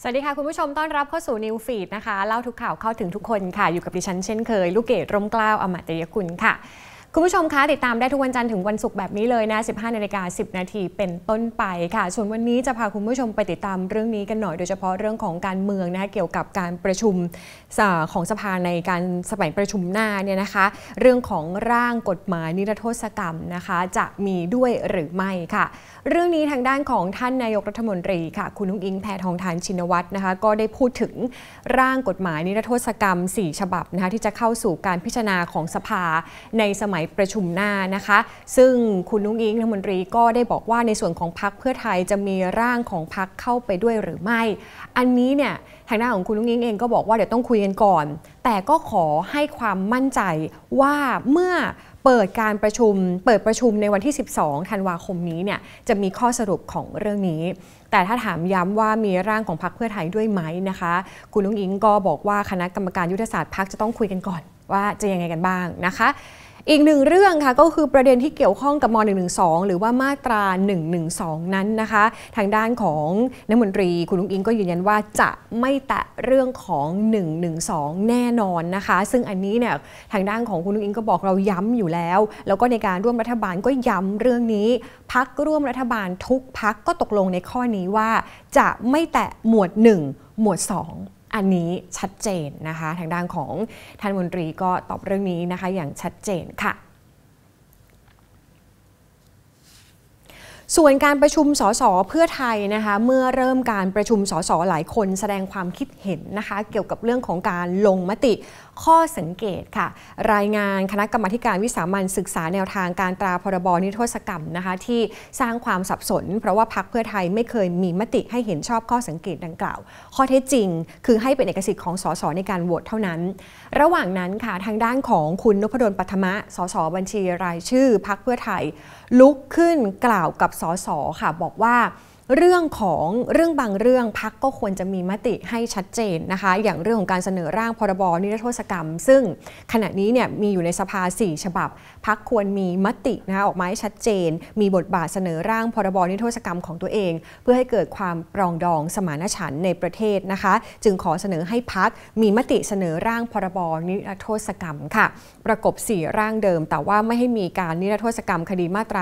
สวัสดีค่ะคุณผู้ชมต้อนรับเข้าสู่นิวฟีดนะคะเล่าทุกข่าวเข้าถึงทุกคนค่ะอยู่กับดิฉันเช่นเคยลูกเกดร่มเกล้าอมตะยกุลค่ะคุณผู้ชมคะติดตามได้ทุกวันจันทร์ถึงวันศุกร์แบบนี้เลยนะ 15:10 นาทีเป็นต้นไปค่ะส่วนวันนี้จะพาคุณผู้ชมไปติดตามเรื่องนี้กันหน่อยโดยเฉพาะเรื่องของการเมืองนะคะเกี่ยวกับการประชุมของสภาในการสมัยประชุมหน้าเนี่ยนะคะเรื่องของร่างกฎหมายนิรโทษกรรมนะคะจะมีด้วยหรือไม่ค่ะเรื่องนี้ทางด้านของท่านนายกรัฐมนตรีค่ะคุณนุ้งอิงแพทองธารชินวัตรนะคะก็ได้พูดถึงร่างกฎหมายนิรโทษกรรม4ฉบับนะคะที่จะเข้าสู่การพิจารณาของสภาในสมัยประชุมหน้านะคะซึ่งคุณนุ้งอิงรัฐมนตรีก็ได้บอกว่าในส่วนของพรรคเพื่อไทยจะมีร่างของพรรคเข้าไปด้วยหรือไม่อันนี้เนี่ยทางด้านของคุณนุ้งอิงเองก็บอกว่าเดี๋ยวต้องคุยกันก่อนแต่ก็ขอให้ความมั่นใจว่าเมื่อเปิดประชุมในวันที่12ธันวาคมนี้เนี่ยจะมีข้อสรุปของเรื่องนี้แต่ถ้าถามย้ำว่ามีร่างของพรรคเพื่อไทยด้วยไหมนะคะคุณนุ้งอิงก็บอกว่าคณะกรรมการยุทธศาสตร์พรรคจะต้องคุยกันก่อนว่าจะยังไงกันบ้างนะคะอีกหนึ่งเรื่องค่ะก็คือประเด็นที่เกี่ยวข้องกับม.112 หรือว่ามาตรา112นั้นนะคะทางด้านของรัฐมนตรีคุณนุ้งอิงก็ยืนยันว่าจะไม่แตะเรื่องของ112แน่นอนนะคะซึ่งอันนี้เนี่ยทางด้านของคุณนุ้งอิงก็บอกเราย้ำอยู่แล้วแล้วก็ในการร่วมรัฐบาลก็ย้ำเรื่องนี้พรรคร่วมรัฐบาลทุกพรรคก็ตกลงในข้อนี้ว่าจะไม่แตะหมวด1หมวด2อันนี้ชัดเจนนะคะทางด้านของท่านรัฐมนตรีก็ตอบเรื่องนี้นะคะอย่างชัดเจนค่ะส่วนการประชุมสสเพื่อไทยนะคะเมื่อเริ่มการประชุมสสหลายคนแสดงความคิดเห็นนะคะเกี่ยวกับเรื่องของการลงมติข้อสังเกตค่ะรายงานคณะกรรมาการวิสามัญศึกษาแนวทางการตราพรบนิรโทษกรรมนะคะที่สร้างความสับสนเพราะว่าพรรคเพื่อไทยไม่เคยมีมติให้เห็นชอบข้อสังเกตดังกล่าวข้อเท็จจริงคือให้เป็นเอกสิทธิ์ของสสในการโหวตเท่านั้นระหว่างนั้นค่ะทางด้านของคุณนพดลปัทมะสสบัญชีรายชื่อพรรคเพื่อไทยลุกขึ้นกล่าวกับสสค่ะบอกว่าเรื่องบางเรื่องพรรคก็ควรจะมีมติให้ชัดเจนนะคะอย่างเรื่องของการเสนอร่างพรบนิรโทษกรรมซึ่งขณะนี้เนี่ยมีอยู่ในสภา4ฉบับพรรคควรมีมตินะคะออกมาให้ชัดเจนมีบทบาทเสนอร่างพรบนิรโทษกรรมของตัวเองเพื่อให้เกิดความปรองดองสมานฉันท์ในประเทศนะคะจึงขอเสนอให้พรรคมีมติเสนอร่างพรบนิรโทษกรรมค่ะประกบ4ร่างเดิมแต่ว่าไม่ให้มีการนิรโทษกรรมคดีมาตรา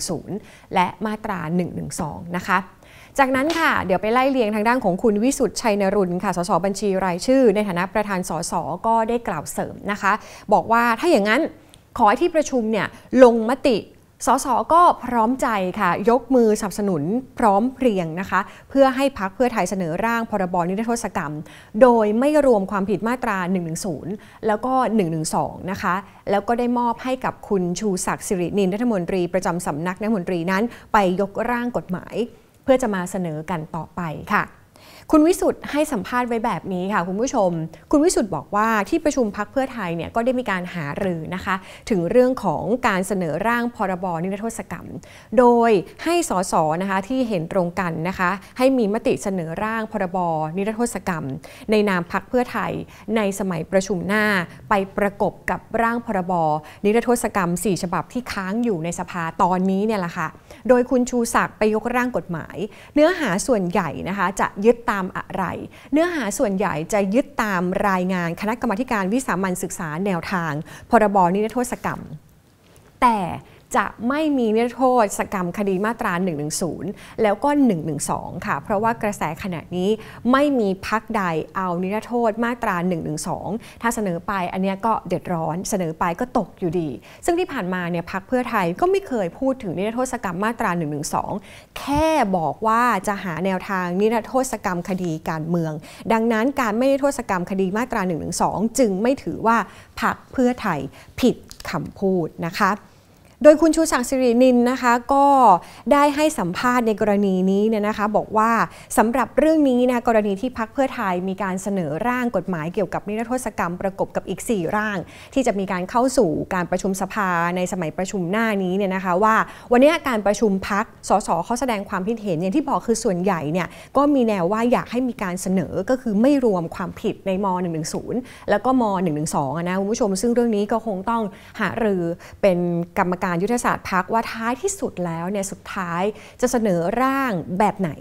110และมาตรา112นะคะจากนั้นค่ะเดี๋ยวไปไล่เลียงทางด้านของคุณวิสุทธิ์ชัยนรุนค่ะสสบัญชีรายชื่อในฐานะประธานสสก็ได้กล่าวเสริมนะคะบอกว่าถ้าอย่างนั้นขอให้ที่ประชุมเนี่ยลงมติสสก็พร้อมใจค่ะยกมือสนับสนุนพร้อมเพรียงนะคะเพื่อให้พรรคเพื่อไทยเสนอร่างพรบนิรโทษกรรมโดยไม่รวมความผิดมาตรา110แล้วก็112นะคะแล้วก็ได้มอบให้กับคุณชูศักดิ์สิรินินรัฐมนตรีประจำสำนักรัฐมนตรีนั้นไปยกร่างกฎหมายเพื่อจะมาเสนอกันต่อไปค่ะคุณวิสุทธ์ให้สัมภาษณ์ไว้แบบนี้ค่ะคุณผู้ชมคุณวิสุทธ์บอกว่าที่ประชุมพรรคเพื่อไทยเนี่ยก็ได้มีการหารือนะคะถึงเรื่องของการเสนอร่างพรบนิรโทษกรรมโดยให้สสนะคะที่เห็นตรงกันนะคะให้มีมติเสนอร่างพรบนิรโทษกรรมในนามพรรคเพื่อไทยในสมัยประชุมหน้าไปประกบกับร่างพรบนิรโทษกรรม4ฉบับที่ค้างอยู่ในสภาตอนนี้เนี่ยแหละค่ะโดยคุณชูศักดิ์ไปยกร่างกฎหมายเนื้อหาส่วนใหญ่นะคะจะยึดตามอะไรเนื้อหาส่วนใหญ่จะยึดตามรายงานคณะกรรมาการวิสามัญศึกษาแนวทางพรบนิรโทษกรรมแต่จะไม่มีนิรโทษกรรมคดีมาตรา110แล้วก็112ค่ะเพราะว่ากระแสขณะนี้ไม่มีพรรคใดเอานิรโทษมาตรา112ถ้าเสนอไปอันนี้ก็เดือดร้อนเสนอไปก็ตกอยู่ดีซึ่งที่ผ่านมาเนี่ยพรรคเพื่อไทยก็ไม่เคยพูดถึงนิรโทษกรรมมาตรา112แค่บอกว่าจะหาแนวทางนิรโทษกรรมคดีการเมืองดังนั้นการไม่นิรโทษกรรมคดีมาตรา112จึงไม่ถือว่าพรรคเพื่อไทยผิดคำพูดนะคะโดยคุณชูศักดิ์สิรินินนะคะก็ได้ให้สัมภาษณ์ในกรณีนี้เนี่ยนะคะบอกว่าสำหรับเรื่องนี้นะกรณีที่พรรคเพื่อไทยมีการเสนอร่างกฎหมายเกี่ยวกับนิรโทษกรรมประกบกับอีก4ร่างที่จะมีการเข้าสู่การประชุมสภาในสมัยประชุมหน้านี้เนี่ยนะคะว่าวันนี้การประชุมพรรคสสเขาแสดงความคิดเห็นอย่างที่บอกคือส่วนใหญ่เนี่ยก็มีแนวว่าอยากให้มีการเสนอก็คือไม่รวมความผิดในม.110แล้วก็ม.112นะคุณผู้ชมซึ่งเรื่องนี้ก็คงต้องหารือเป็นกรรมการยุทธศาสตร์พรรคว่าท้ายที่สุดแล้วเนี่ยสุดท้ายจะเสนอร่างแบบไหน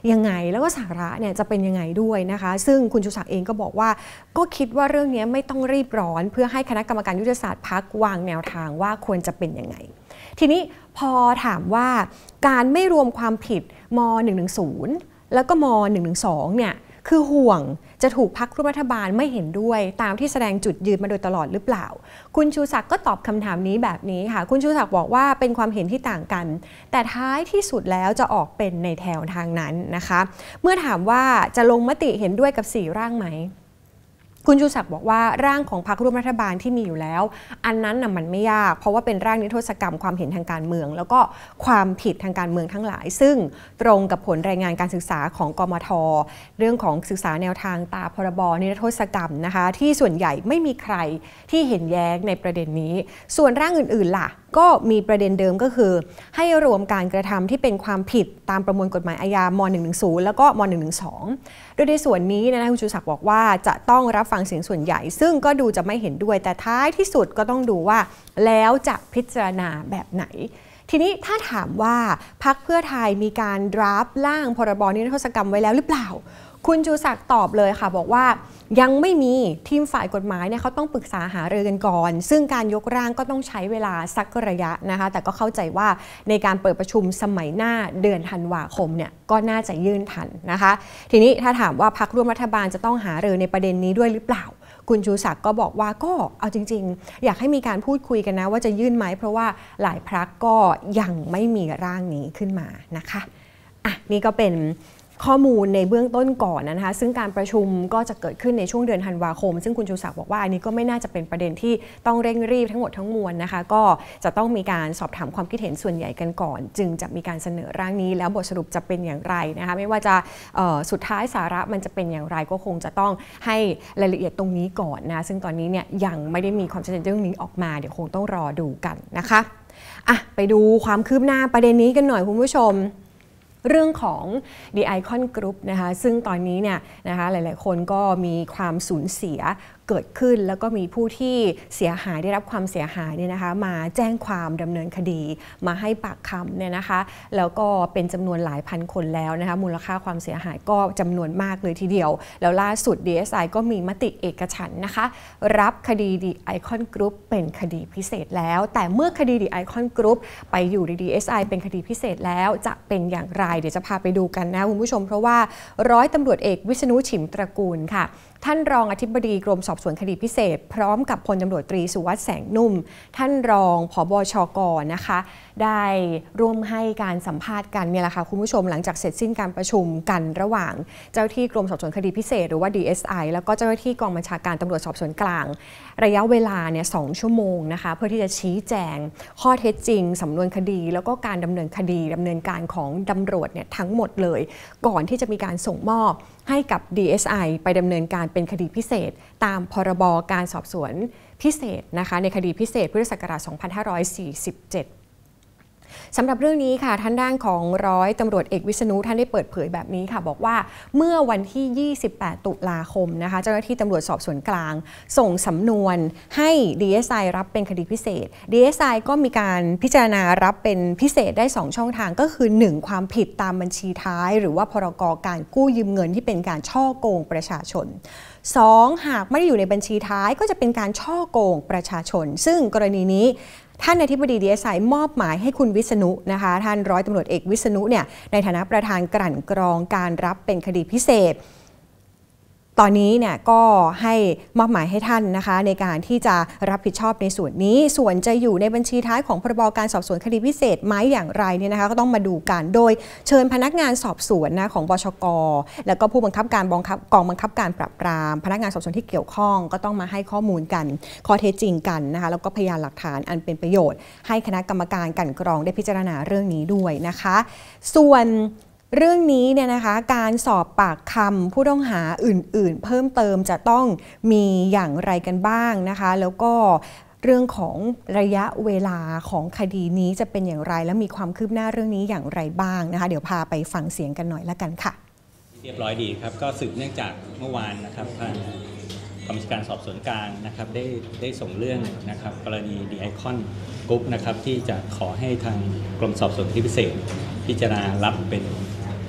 ยังไงแล้วก็สาระเนี่ยจะเป็นยังไงด้วยนะคะซึ่งคุณชูศักดิ์เองก็บอกว่าก็คิดว่าเรื่องนี้ไม่ต้องรีบร้อนเพื่อให้คณะกรรมการยุทธศาสตร์พรรควางแนวทางว่าควรจะเป็นยังไงทีนี้พอถามว่าการไม่รวมความผิดม.110แล้วก็ม.112เนี่ยคือห่วงจะถูกพรรคร่วมรัฐบาลไม่เห็นด้วยตามที่แสดงจุดยืนมาโดยตลอดหรือเปล่าคุณชูศักดิ์ก็ตอบคำถามนี้แบบนี้ค่ะคุณชูศักดิ์บอกว่าเป็นความเห็นที่ต่างกันแต่ท้ายที่สุดแล้วจะออกเป็นในแถวทางนั้นนะคะเมื่อถามว่าจะลงมติเห็นด้วยกับ4ร่างไหมคุณชูศักดิ์บอกว่าร่างของพรรคร่วมรัฐบาลที่มีอยู่แล้วอันนั้นน่ะมันไม่ยากเพราะว่าเป็นร่างนิรโทษกรรมความเห็นทางการเมืองแล้วก็ความผิดทางการเมืองทั้งหลายซึ่งตรงกับผลรายงานการศึกษาของกมท.เรื่องของศึกษาแนวทางตามพรบนิรโทษกรรมนะคะที่ส่วนใหญ่ไม่มีใครที่เห็นแย้งในประเด็นนี้ส่วนร่างอื่นๆล่ะก็มีประเด็นเดิมก็คือให้รวมการกระทำที่เป็นความผิดตามประมวลกฎหมายอาญาม.110แล้วก็ม.112โดยในส่วนนี้นะคุณชูศักดิ์บอกว่าจะต้องรับฟังเสียงส่วนใหญ่ซึ่งก็ดูจะไม่เห็นด้วยแต่ท้ายที่สุดก็ต้องดูว่าแล้วจะพิจารณาแบบไหนทีนี้ถ้าถามว่าพรรคเพื่อไทยมีการดราฟร่างพรบนิรโทษกรรมไว้แล้วหรือเปล่าคุณชูศักดิ์ตอบเลยค่ะบอกว่ายังไม่มีทีมฝ่ายกฎหมายเนี่ยเขาต้องปรึกษาหารือกันก่อนซึ่งการยกร่างก็ต้องใช้เวลาสักระยะนะคะแต่ก็เข้าใจว่าในการเปิดประชุมสมัยหน้าเดือนธันวาคมเนี่ยก็น่าจะยื่นทันนะคะทีนี้ถ้าถามว่าพรรคร่วมรัฐบาลจะต้องหารือในประเด็นนี้ด้วยหรือเปล่าคุณชูศักดิ์ก็บอกว่าก็เอาจริงๆอยากให้มีการพูดคุยกันนะว่าจะยื่นไหมเพราะว่าหลายพรรคก็ยังไม่มีร่างนี้ขึ้นมานะคะนี่ก็เป็นข้อมูลในเบื้องต้นก่อนนะคะซึ่งการประชุมก็จะเกิดขึ้นในช่วงเดือนธันวาคมซึ่งคุณชูศักดิ์บอกว่าอันนี้ก็ไม่น่าจะเป็นประเด็นที่ต้องเร่งรีบทั้งหมดทั้งมวลนะคะก็จะต้องมีการสอบถามความคิดเห็นส่วนใหญ่กันก่อนจึงจะมีการเสนอร่างนี้แล้วบทสรุปจะเป็นอย่างไรนะคะไม่ว่าจะสุดท้ายสาระมันจะเป็นอย่างไรก็คงจะต้องให้รายละเอียดตรงนี้ก่อนนะซึ่งตอนนี้เนี่ยยังไม่ได้มีความชัดเจนเรื่องนี้ออกมาเดี๋ยวคงต้องรอดูกันนะคะไปดูความคืบหน้าประเด็นนี้กันหน่อยคุณผู้ชมเรื่องของ The Icon Group นะคะซึ่งตอนนี้เนี่ยนะคะหลายๆคนก็มีความสูญเสียเกิดขึ้นแล้วก็มีผู้ที่เสียหายได้รับความเสียหายเนี่ยนะคะมาแจ้งความดำเนินคดีมาให้ปากคำเนี่ยนะคะแล้วก็เป็นจำนวนหลายพันคนแล้วนะคะมูลค่าความเสียหายก็จำนวนมากเลยทีเดียวแล้วล่าสุด DSI ก็มีมติเอกฉันท์นะคะรับคดี The Icon Group เป็นคดีพิเศษแล้วแต่เมื่อคดี The Icon Group ไปอยู่ใน DSI เป็นคดีพิเศษแล้วจะเป็นอย่างไรเดี๋ยวจะพาไปดูกันนะคุณผู้ชมเพราะว่าร้อยตำรวจเอกวิษณุ ฉิมตระกูลค่ะท่านรองอธิบดีกรมสอบสวนคดีพิเศษพร้อมกับพลตำรวจตรีสุวัสดิ์แสงนุ่มท่านรองผบชก.นะคะได้ร่วมให้การสัมภาษณ์กันเนี่ยแหละค่ะคุณผู้ชมหลังจากเสร็จสิ้นการประชุมกันระหว่างเจ้าที่กรมสอบสวนคดีพิเศษหรือว่า DSI แล้วก็เจ้าหน้าที่กองบัญชาการตำรวจสอบสวนกลางระยะเวลาเนี่ย2 ชั่วโมงนะคะเพื่อที่จะชี้แจงข้อเท็จจริงสำนวนคดีแล้วก็การดำเนินคดีดำเนินการของตำรวจเนี่ยทั้งหมดเลยก่อนที่จะมีการส่งมอบให้กับ DSI ไปดำเนินการเป็นคดีพิเศษตามพรบการสอบสวนพิเศษนะคะในคดีพิเศษพุทธศักราช 2547สำหรับเรื่องนี้ค่ะท่านด้านของร้อยตำรวจเอกวิษณุท่านได้เปิดเผยแบบนี้ค่ะบอกว่าเมื่อวันที่ 28 ตุลาคมนะคะเจ้าหน้าที่ตำรวจสอบสวนกลางส่งสำนวนให้ DSI รับเป็นคดีพิเศษ DSI ก็มีการพิจารณารับเป็นพิเศษได้2ช่องทางก็คือ1ความผิดตามบัญชีท้ายหรือว่าพรกการกู้ยืมเงินที่เป็นการฉ้อโกงประชาชน2หากไม่ได้อยู่ในบัญชีท้ายก็จะเป็นการฉ้อโกงประชาชนซึ่งกรณีนี้ท่านอธิบดี DSI มอบหมายให้คุณวิษณุนะคะท่านร้อยตำรวจเอกวิษณุเนี่ยในฐานะประธานกลั่นกรองการรับเป็นคดีพิเศษตอนนี้เนี่ยก็ให้มอบหมายให้ท่านนะคะในการที่จะรับผิดชอบในส่วนนี้ส่วนจะอยู่ในบัญชีท้ายของพรบการสอบสวนคดีพิเศษไหมอย่างไรเนี่ยนะคะก็ต้องมาดูกันโดยเชิญพนักงานสอบสวนนะของบชก.แล้วก็ผู้บังคับการกองบังคับการปราบปรามพนักงานสอบสวนที่เกี่ยวข้องก็ต้องมาให้ข้อมูลกันข้อเท็จจริงกันนะคะแล้วก็พยานหลักฐานอันเป็นประโยชน์ให้คณะกรรมการกลั่นกรองได้พิจารณาเรื่องนี้ด้วยนะคะส่วนเรื่องนี้เนี่ยนะคะการสอบปากคำผู้ต้องหาอื่นๆเพิ่มเติมจะต้องมีอย่างไรกันบ้างนะคะแล้วก็เรื่องของระยะเวลาของคดีนี้จะเป็นอย่างไรและมีความคืบหน้าเรื่องนี้อย่างไรบ้างนะคะเดี๋ยวพาไปฟังเสียงกันหน่อยละกันค่ะเรียบร้อยดีครับก็สืบเนื่องจากเมื่อวานนะครับทางกองบัญชาการสอบสวนกลางนะครับได้ส่งเรื่องนะครับกรณี The Icon Group นะครับที่จะขอให้ทางกรมสอบสวนคดีพิเศษพิจารณารับเป็น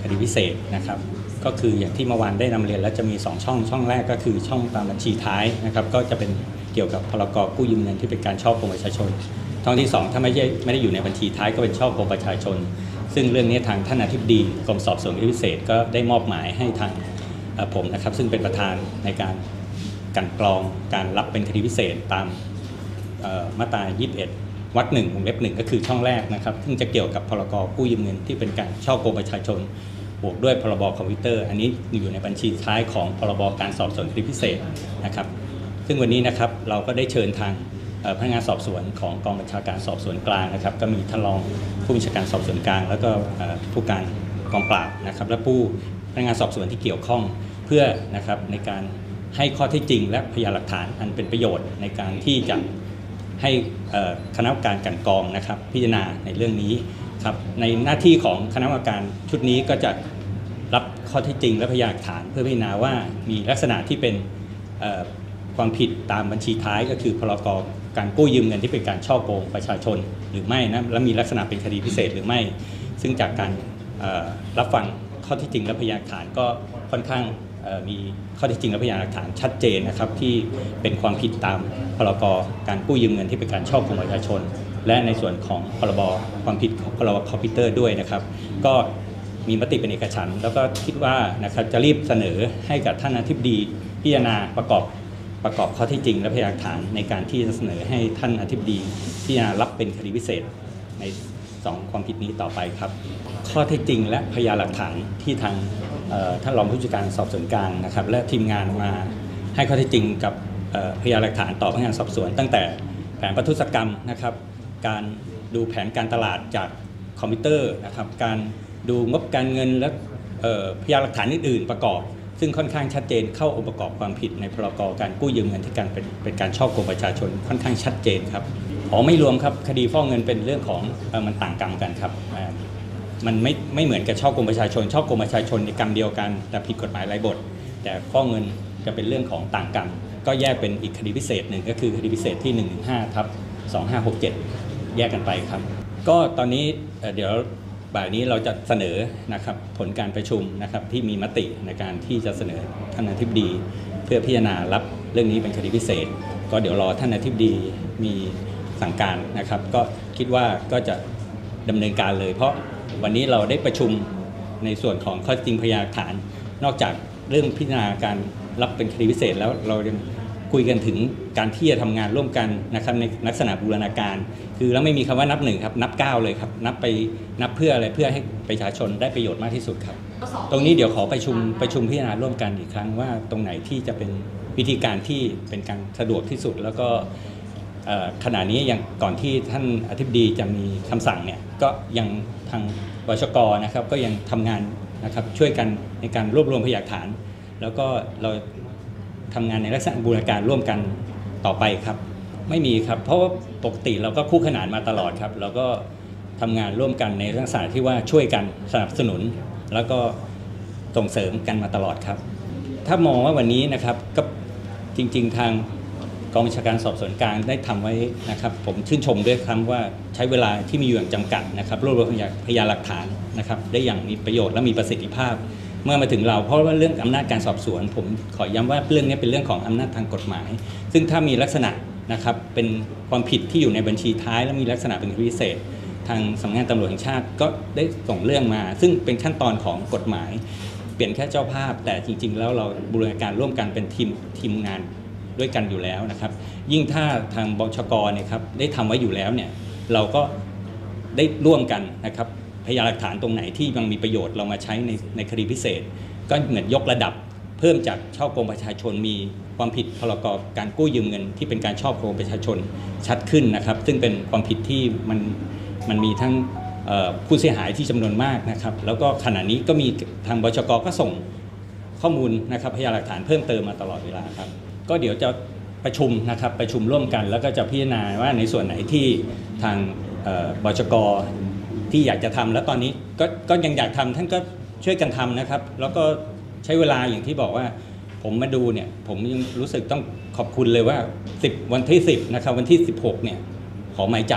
คดีพิเศษนะครับก็คืออย่างที่เมื่อวานได้นำเรียนแล้วจะมี2ช่องแรกก็คือช่องตามบัญชีท้ายนะครับก็จะเป็นเกี่ยวกับพรก.กู้ยืมเงินที่เป็นการฉ้อโกงประชาชนช่องที่2ถ้าไม่ได้อยู่ในบัญชีท้ายก็เป็นฉ้อโกงประชาชนซึ่งเรื่องนี้ทางท่านอธิบดีกรมสอบสวนคดีพิเศษก็ได้มอบหมายให้ทางผมนะครับซึ่งเป็นประธานในการกลั่นกรองการรับเป็นคดีพิเศษตามมาตรา 21 วรรค 1 วงเล็บ 1ก็คือช่องแรกนะครับซึ่งจะเกี่ยวกับพรก.กู้ยืมเงินที่เป็นการฉ้อโกงประชาชนบวกด้วยพรบคอมพิวเตอร์อันนี้อยู่ในบัญชีท้ายของพรบการสอบสวนคดีพิเศษนะครับซึ่งวันนี้นะครับเราก็ได้เชิญทางพนักงานสอบสวนของกองบัญชาการสอบสวนกลางนะครับก็มีท่านรองผู้บัญชาการสอบสวนกลางแล้วก็ผู้การกองปราบนะครับและผู้พนักงานสอบสวนที่เกี่ยวข้องเพื่อนะครับในการให้ข้อเท็จจริงและพยานหลักฐานอันเป็นประโยชน์ในการที่จะให้คณะกรรมการกลั่นกรองนะครับพิจารณาในเรื่องนี้ครับในหน้าที่ของคณะกรรมการชุดนี้ก็จะรับข้อเท็จจริงและพยานหลักฐานเพื่อพิจารณาว่ามีลักษณะที่เป็นความผิดตามบัญชีท้ายก็คือพรก.การกู้ยืมเงินที่เป็นการฉ้อโกงประชาชนหรือไม่นะและมีลักษณะเป็นคดีพิเศษหรือไม่ซึ่งจากการรับฟังข้อเท็จจริงและพยานหลักฐานก็ค่อนข้างมีข้อเท็จจริงและพยานหลักฐานชัดเจนนะครับที่เป็นความผิดตามพรก.การกู้ยืมเงินที่เป็นการฉ้อโกงประชาชนและในส่วนของพรบความผิดของพรบคอมพิวเตอร์ด้วยนะครับก็มีมติเป็นเอกฉันท์แล้วก็คิดว่านะครับจะรีบเสนอให้กับท่านอธิบดีพิจารณาประกอบข้อเท็จจริงและพยานหลักฐานในการที่จะเสนอให้ท่านอธิบดีพิจารณารับเป็นคดีพิเศษใน2ความผิดนี้ต่อไปครับข้อเท็จจริงและพยานหลักฐานที่ทางท่านรองผู้จัดการสอบสวนกลางนะครับและทีมงานมาให้ข้อเท็จจริงกับพยานหลักฐานต่อพนักงานสอบสวนตั้งแต่แผนประทุษกรรมนะครับการดูแผนการตลาดจากคอมพิวเตอร์นะครับการดูงบการเงินและพยานหลักฐานอื่นๆประกอบซึ่งค่อนข้างชัดเจนเข้าองค์ประกอบความผิดในพรก.การกู้ยืมเงินที่การเป็นการฉ้อโกงประชาชนค่อนข้างชัดเจนครับไม่รวมครับคดีฟอกเงินเป็นเรื่องของมันต่างกรรมกันครับมันไม่เหมือนกับฉ้อโกงประชาชนฉ้อโกงประชาชนในกรรมเดียวกันแต่ผิดกฎหมายหลายบทแต่ฟอกเงินจะเป็นเรื่องของต่างกรรมก็แยกเป็นอีกคดีพิเศษหนึ่งก็คือคดีพิเศษที่ 115/2567 แยกกันไปครับก็ตอนนี้เดี๋ยวบ่ายนี้เราจะเสนอนะครับผลการประชุมนะครับที่มีมติในการที่จะเสนอท่านอธิบดีเพื่อพิจารณารับเรื่องนี้เป็นคดีพิเศษก็เดี๋ยวรอท่านอธิบดีมีสั่งการนะครับก็คิดว่าก็จะดำเนินการเลยเพราะวันนี้เราได้ประชุมในส่วนของข้อจริงพยานหลักฐานนอกจากเรื่องพิจารณาการรับเป็นคดีพิเศษแล้วเรายังคุยกันถึงการที่จะทำงานร่วมกันนะครับในลักษณะบูรณาการคือแล้วไม่มีคำว่านับ1ครับนับ9เลยครับนับเพื่ออะไรเพื่อให้ประชาชนได้ประโยชน์มากที่สุดครับตรงนี้เดี๋ยวขอประชุมพิจารณาร่วมกันอีกครั้งว่าตรงไหนที่จะเป็นวิธีการที่เป็นการสะดวกที่สุดแล้วก็ขณะนี้ยังก่อนที่ท่านอธิบดีจะมีคำสั่งเนี่ยก็ยังทางบชก.นะครับก็ยังทำงานนะครับช่วยกันในการรวบรวมพยานหลักฐานแล้วก็เราทำงานในลักษณะบูรณาการร่วมกันต่อไปครับไม่มีครับเพราะว่าปกติเราก็คู่ขนานมาตลอดครับเราก็ทำงานร่วมกันในลักษณะที่ว่าช่วยกันสนับสนุนแล้วก็ส่งเสริมกันมาตลอดครับถ้ามองว่าวันนี้นะครับก็จริงๆทางกองบัญชาการสอบสวนกลางได้ทำไว้นะครับผมชื่นชมด้วยครับว่าใช้เวลาที่มีอยู่อย่างจำกัดนะครับรวบรวมพยานหลักฐานนะครับได้อย่างมีประโยชน์และมีประสิทธิภาพเมื่อมาถึงเราเพราะว่าเรื่องอำนาจการสอบสวนผมขอย้ำว่าเรื่องนี้เป็นเรื่องของอำนาจทางกฎหมายซึ่งถ้ามีลักษณะนะครับเป็นความผิดที่อยู่ในบัญชีท้ายและมีลักษณะเป็นคดีพิเศษทางสำนักงานตำรวจแห่งชาติก็ได้ส่งเรื่องมาซึ่งเป็นขั้นตอนของกฎหมายเปลี่ยนแค่เจ้าภาพแต่จริงๆแล้วเราบูรณาการร่วมกันเป็นทีมงานด้วยกันอยู่แล้วนะครับยิ่งถ้าทางบชก.เนี่ยครับได้ทำไว้อยู่แล้วเนี่ยเราก็ได้ร่วมกันนะครับพยานหลักฐานตรงไหนที่ยังมีประโยชน์เรามาใช้ในคดีพิเศษก็เหมือนยกระดับเพิ่มจากฉ้อโกงประชาชนมีความผิดพรก.การกู้ยืมเงินที่เป็นการฉ้อโกงประชาชนชัดขึ้นนะครับซึ่งเป็นความผิดที่มันมีทั้งผู้เสียหายที่จำนวนมากนะครับแล้วก็ขณะนี้ก็มีทางบชก.ก็ส่งข้อมูลนะครับพยานหลักฐานเพิ่มเติมมาตลอดเวลาครับก็เดี๋ยวจะประชุมนะครับประชุมร่วมกันแล้วก็จะพิจารณาว่าในส่วนไหนที่ทางบชก.ที่อยากจะทำแล้วตอนนี้ก็ยังอยากทำท่านก็ช่วยกันทำนะครับแล้วก็ใช้เวลาอย่างที่บอกว่าผมมาดูเนี่ยผมยังรู้สึกต้องขอบคุณเลยว่าวันที่10นะครับวันที่16เนี่ยขอหมายจับ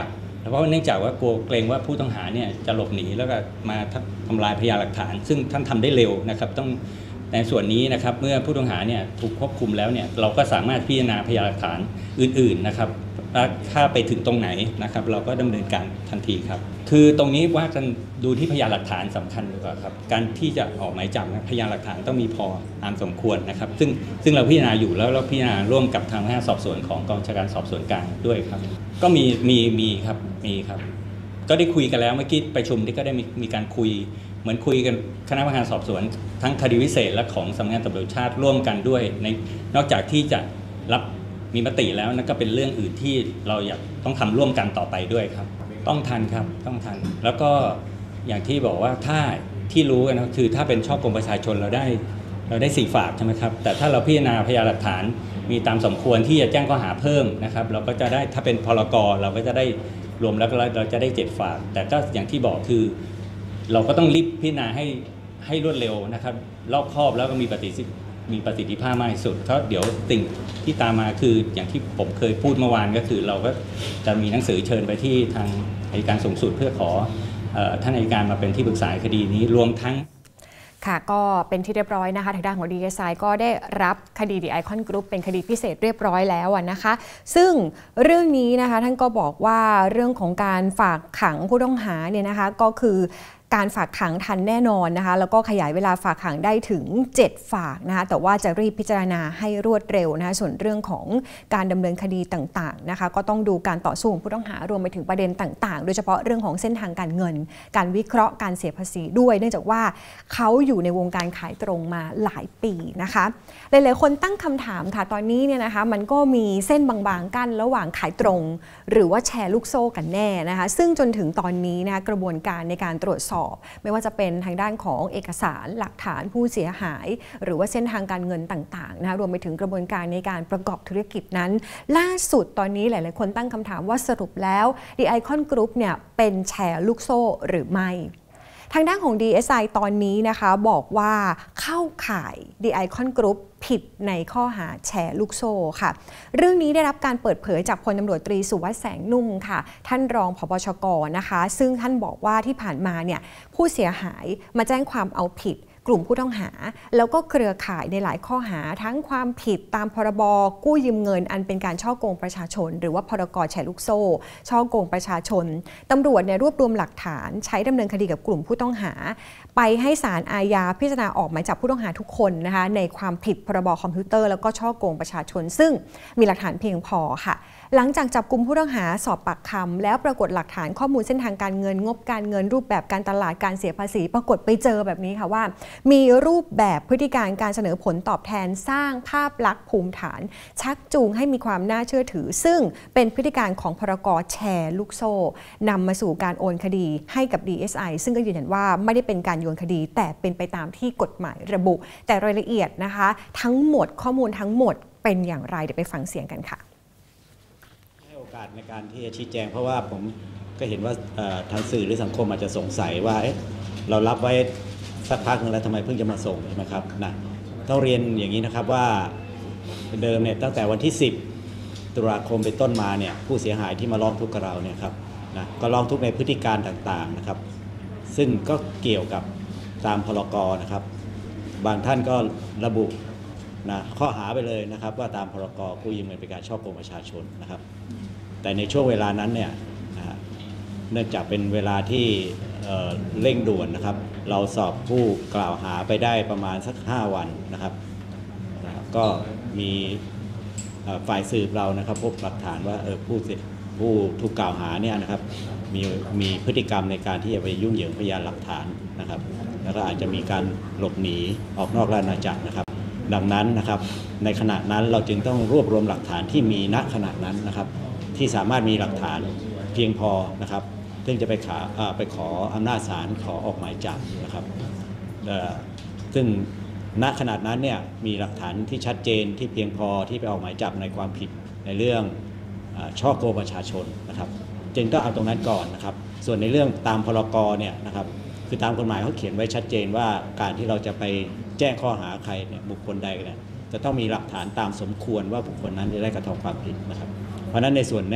เพราะเนื่องจากว่ากลัวเกรงว่าผู้ต้องหาเนี่ยจะหลบหนีแล้วก็มาทำลายพยานหลักฐานซึ่งท่านทำได้เร็วนะครับต้องในส่วนนี้นะครับเมื่อผู้ต้องหาเนี่ยถูกควบคุมแล้วเนี่ยเราก็สามารถพิจารณาพยานหลักฐานอื่นๆนะครับถ้าไปถึงตรงไหนนะครับเราก็ดำเนินการทันทีครับคือตรงนี้ว่ากันดูที่พยานหลักฐานสำคัญดีกว่าครับการที่จะออกหมายจับพยานหลักฐานต้องมีพอตามสมควรนะครับซึ่งเราพิจารณาอยู่แล้วเราพิจารณาร่วมกับทางพนักงานสอบสวนของกองบัญชาการสอบสวนกลางด้วยครับก็มีครับก็ได้คุยกันแล้วเมื่อกี้ประชุมที่ก็ได้มีการคุยเหมือนคุยกันคณะพนักงานสอบสวนทั้งคดีพิเศษและของสำนักงานตำรวจแห่งชาติร่วมกันด้วยในนอกจากที่จะรับมีมติแล้วนั่นก็เป็นเรื่องอื่นที่เราอยากต้องทำร่วมกันต่อไปด้วยครับต้องทันครับต้องทันแล้วก็อย่างที่บอกว่าถ้าที่รู้กันก็คือถ้าเป็นช่อกงประชาชนเราได้4 ฝากใช่ไหมครับแต่ถ้าเราพิจารณาพยานหลักฐานมีตามสมควรที่จะแจ้งข้อหาเพิ่มนะครับเราก็จะได้ถ้าเป็นพรกเราก็จะได้รวมแล้วเราจะได้7 ฝากแต่ก็อย่างที่บอกคือเราก็ต้องรีบพิจารณาให้รวดเร็วนะครับรอบคอบแล้วก็มีประสิทธิภาพมากที่สุดเพราะเดี๋ยวสิ่งที่ตามมาคืออย่างที่ผมเคยพูดเมื่อวานก็คือเราก็จะมีหนังสือเชิญไปที่ทางอัยการสูงสุดเพื่อขอท่านอัยการมาเป็นที่ปรึกษาคดีนี้รวมทั้งค่ะก็เป็นที่เรียบร้อยนะคะทางด้านของ DSI ก็ได้รับคดี The Icon Group เป็นคดีพิเศษเรียบร้อยแล้วนะคะซึ่งเรื่องนี้นะคะท่านก็บอกว่าเรื่องของการฝากขังผู้ต้องหาเนี่ยนะคะก็คือการฝากขังทันแน่นอนนะคะแล้วก็ขยายเวลาฝากขังได้ถึง7 ฝากนะคะแต่ว่าจะรีบพิจารณาให้รวดเร็วนะคะส่วนเรื่องของการดำเนินคดีต่างๆนะคะก็ต้องดูการต่อสู้ของผู้ต้องหารวมไปถึงประเด็นต่างๆโดยเฉพาะเรื่องของเส้นทางการเงินการวิเคราะห์การเสียภาษีด้วยเนื่องจากว่าเขาอยู่ในวงการขายตรงมาหลายปีนะคะหลายๆคนตั้งคำถามค่ะตอนนี้เนี่ยนะคะมันก็มีเส้นบางๆกั้นระหว่างขายตรงหรือว่าแชร์ลูกโซ่กันแน่นะคะซึ่งจนถึงตอนนี้นะคะกระบวนการในการตรวจสอบไม่ว่าจะเป็นทางด้านของเอกสารหลักฐานผู้เสียหายหรือว่าเส้นทางการเงินต่างๆนะคะรวมไปถึงกระบวนการในการประกอบธุรกิจนั้นล่าสุดตอนนี้หลายๆคนตั้งคำถามว่าสรุปแล้ว The Icon Group เนี่ยเป็นแชร์ลูกโซ่หรือไม่ทางด้านของ DSI ตอนนี้นะคะบอกว่าเข้าข่าย The Icon Group ผิดในข้อหาแชร์ลูกโซ่ค่ะเรื่องนี้ได้รับการเปิดเผยจากพลตำรวจตรีสุวัสดิ์แสงนุ่มค่ะท่านรองผบ.ชก.นะคะซึ่งท่านบอกว่าที่ผ่านมาเนี่ยผู้เสียหายมาแจ้งความเอาผิดกลุ่มผู้ต้องหาแล้วก็เครือข่ายในหลายข้อหาทั้งความผิดตามพรบกู้ยืมเงินอันเป็นการฉ้อโกงประชาชนหรือว่าพรกแชร์ลูกโซ่ฉ้อโกงประชาชนตำรวจเนี่ยรวบรวมหลักฐานใช้ดำเนินคดีกับกลุ่มผู้ต้องหาไปให้ศาลอาญาพิจารณาออกหมายจับผู้ต้องหาทุกคนนะคะในความผิดพรบคอมพิวเตอร์แล้วก็ฉ้อโกงประชาชนซึ่งมีหลักฐานเพียงพอค่ะหลังจากจับกุมผู้ต้องหาสอบปากคำแล้วปรากฏหลักฐานข้อมูลเส้นทางการเงินงบการเงินรูปแบบการตลาดการเสียภาษีปรากฏไปเจอแบบนี้ค่ะว่ามีรูปแบบพฤติการการเสนอผลตอบแทนสร้างภาพลักษณ์ภูมิฐานชักจูงให้มีความน่าเชื่อถือซึ่งเป็นพฤติการของพรกแชร์ลูกโซ่นำมาสู่การโอนคดีให้กับ DSI ซึ่งก็ยืนยันว่าไม่ได้เป็นการโยนคดีแต่เป็นไปตามที่กฎหมายระบุแต่รายละเอียดนะคะทั้งหมดข้อมูลทั้งหมดเป็นอย่างไรเดี๋ยวไปฟังเสียงกันค่ะให้โอกาสในการที่จะชี้แจงเพราะว่าผมก็เห็นว่าทางสื่อหรือสังคมอาจจะสงสัยว่าเรารับไว้สักพักนึงแล้วทำไมเพิ่งจะมาส่งใช่ไหมครับนะต้องเรียนอย่างนี้นะครับว่าเดิมเนี่ยตั้งแต่วันที่10 ตุลาคมเป็นต้นมาเนี่ยผู้เสียหายที่มาร้องทุกข์กับเราเนี่ยครับนะก็ร้องทุกข์ในพฤติการต่างๆนะครับซึ่งก็เกี่ยวกับตามพรกนะครับบางท่านก็ระบุนะข้อหาไปเลยนะครับว่าตามพรกกู้ยืมเงินเป็นการฉ้อโกงประชาชนนะครับแต่ในช่วงเวลานั้นเนี่ยเนื่องจากเป็นเวลาที่เร่งด่วนนะครับเราสอบผู้กล่าวหาไปได้ประมาณสัก5 วันนะครับก็มีฝ่ายสืบเรานะครับพบหลักฐานว่าผู้ถูกกล่าวหาเนี่ยนะครับมีพฤติกรรมในการที่จะไปยุ่งเหยิงพยานหลักฐานนะครับแล้วก็อาจจะมีการหลบหนีออกนอกราชอาณาจักรนะครับดังนั้นนะครับในขณะนั้นเราจึงต้องรวบรวมหลักฐานที่มีณขณะนั้นนะครับที่สามารถมีหลักฐานเพียงพอนะครับซึ่งจะไปขออำนาจศาลขอออกหมายจับนะครับซึ่งณขณะนั้นเนี่ยมีหลักฐานที่ชัดเจนที่เพียงพอที่ไปออกหมายจับในความผิดในเรื่องฉ้อโกงประชาชนนะครับจึงต้องเอาตรงนั้นก่อนนะครับส่วนในเรื่องตามพรกเนี่ยนะครับคือตามกฎหมายเขาเขียนไว้ชัดเจนว่าการที่เราจะไปแจ้งข้อหาใครเนี่ยบุคคลใดเนี่ยจะต้องมีหลักฐานตามสมควรว่าบุคคลนั้นจะได้กระทำความผิดนะครับเพราะฉะนั้นในส่วนนี้